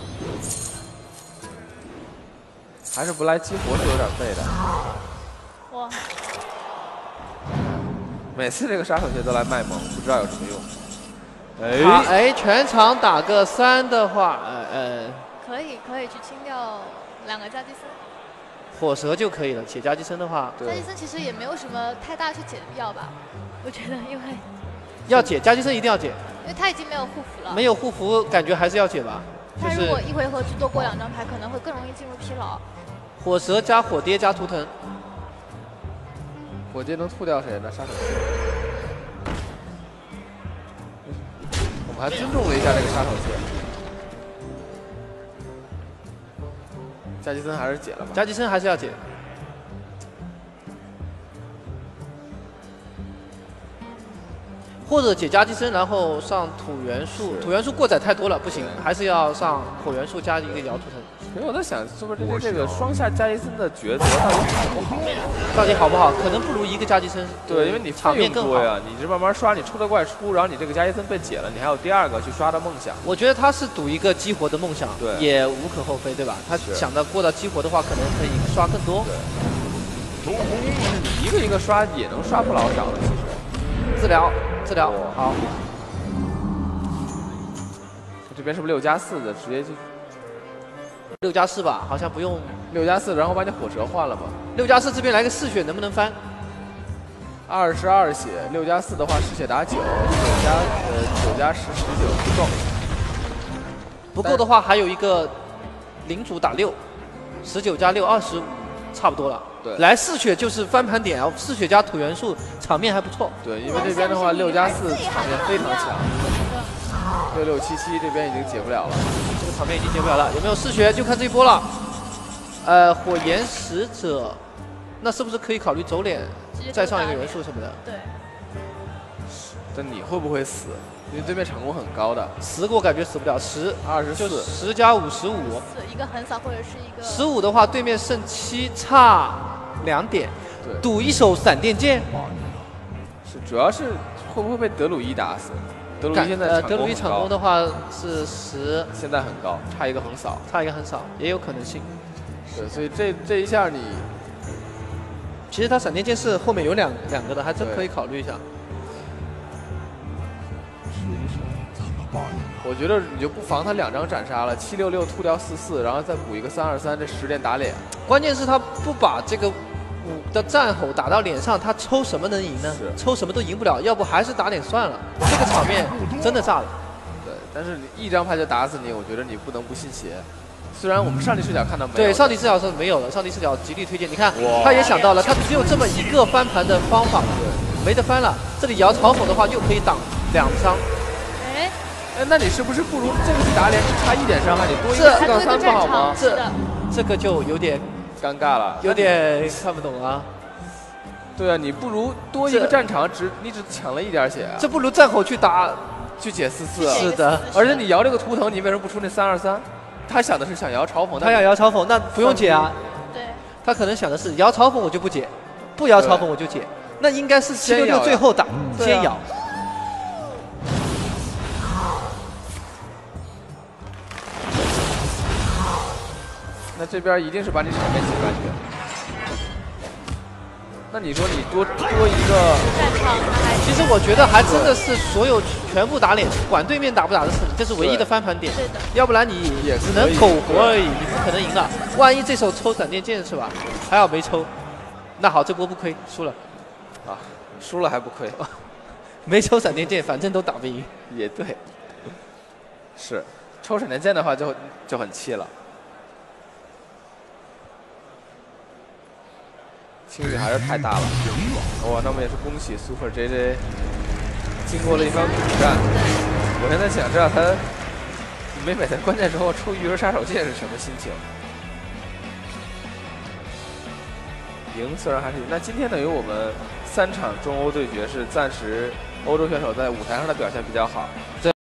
还是不来激活是有点废的。 哇！ 每次这个杀手蟹都来卖萌，不知道有什么用。 哎哎，全场打个三的话，呃呃。 可以可以去清掉两个加基森， 火蛇就可以了。解加基森的话， 加基森其实也没有什么太大去解的必要吧？我觉得，因为要解加基森一定要解， 因为他已经没有护符了。 没有护符，感觉还是要解吧。 他如果一回合去多过两张牌，可能会更容易进入疲劳。 火蛇加火跌加图腾， 火跌能吐掉谁呢？杀手蟹。我们还尊重了一下这个杀手蟹。加基森还是解了吧？ 加基森还是要解。或者解加基森，然后上土元素，土元素过载太多了，不行，还是要上火元素加一个摇图腾。 因为我在想，是不是这个这个双下加基森的抉择到底好不好？ 到底好不好？可能不如一个加基森。 对，因为你场面更多呀，你这慢慢刷，你出的怪出，然后你这个加基森被解了，你还有第二个去刷的梦想。 我觉得他是赌一个激活的梦想， 对， 也无可厚非，对吧？他想到过到激活的话，可能可以刷更多。 对，你一个一个刷也能刷不老少的，其实。 治疗，治疗，好。 这边是不是六加四的？直接就。 六加四吧，好像不用六加四，然后把你火蛇换了吧。 六加四这边来个嗜血，能不能翻？ 二十二血，六加四的话嗜血打九，九加呃九加十十九不够。 不够的话还有一个领主打六，十九加六二十五，差不多了。 对， 来嗜血就是翻盘点啊，嗜血加土元素，场面还不错。 对，因为这边的话六加四场面非常强。六六七七这边已经解不了了， 这个场面已经解不了了。有没有嗜血？就看这一波了。呃，火焰使者，那是不是可以考虑走脸，再上一个元素什么的？ 对。 但你会不会死？因为对面场攻很高的。 十个我感觉死不了，十二十四， 十加五十五。 一个横扫或者是一个。 十五的话，对面剩七，差两点。 对。 赌一手闪电剑。 是，主要是会不会被德鲁伊打死？德鲁伊现在呃，德鲁伊场攻的话是十， 现在很高，差一个横扫， 差一个横扫也有可能性。 对，所以这这一下你， 其实他闪电剑是后面有两两个的，还真可以考虑一下。 我觉得你就不妨他两张斩杀了，七六六吐掉四四，然后再补一个三二三，这十连打脸。 关键是他不把这个五的战吼打到脸上，他抽什么能赢呢？抽什么都赢不了，要不还是打脸算了。这个场面真的炸了。 对，但是你一张牌就打死你，我觉得你不能不信邪。虽然我们上帝视角看到没有， 对，上帝视角是没有了，上帝视角极力推荐。你看，他也想到了，他只有这么一个翻盘的方法，对，没得翻了。这里摇嘲讽的话，又可以挡两张。 哎， 哎，那你是不是不如这个去打脸只差一点伤害，你多一这个四杠三不好吗？ 是的， 这个就有点尴尬了， 有点看不懂啊。 对啊，你不如多一个战场，只你只抢了一点血啊。 这不如战吼去打， 去解四四。 是的， 而且你摇这个图腾，你为什么不出那三二三？他想的是想摇嘲讽， 他想摇嘲讽，那不用解啊。 对。 他可能想的是摇嘲讽我就不解，不摇嘲讽我就解。那应该是七六六最后打，先摇。 那这边一定是把你场面挤干净。那你说你多多一个战场， 其实我觉得还真的是所有全部打脸，管对面打不打的是你，这是唯一的翻盘点。 对的。 要不然你也只能苟活而已，你不可能赢了。万一这手抽闪电剑是吧？还好没抽。那好，这波不亏，输了。 啊，输了还不亏， 没抽闪电剑，反正都打不赢。 也对。是，抽闪电剑的话就就很气了。兴趣还是太大了。哇，那么也是恭喜 Super J J， 经过了一番苦战。我现在想知道他每每在关键时候抽鱼儿杀手锏是什么心情。赢虽然还是赢，那今天等于我们三场中欧对决是暂时欧洲选手在舞台上的表现比较好。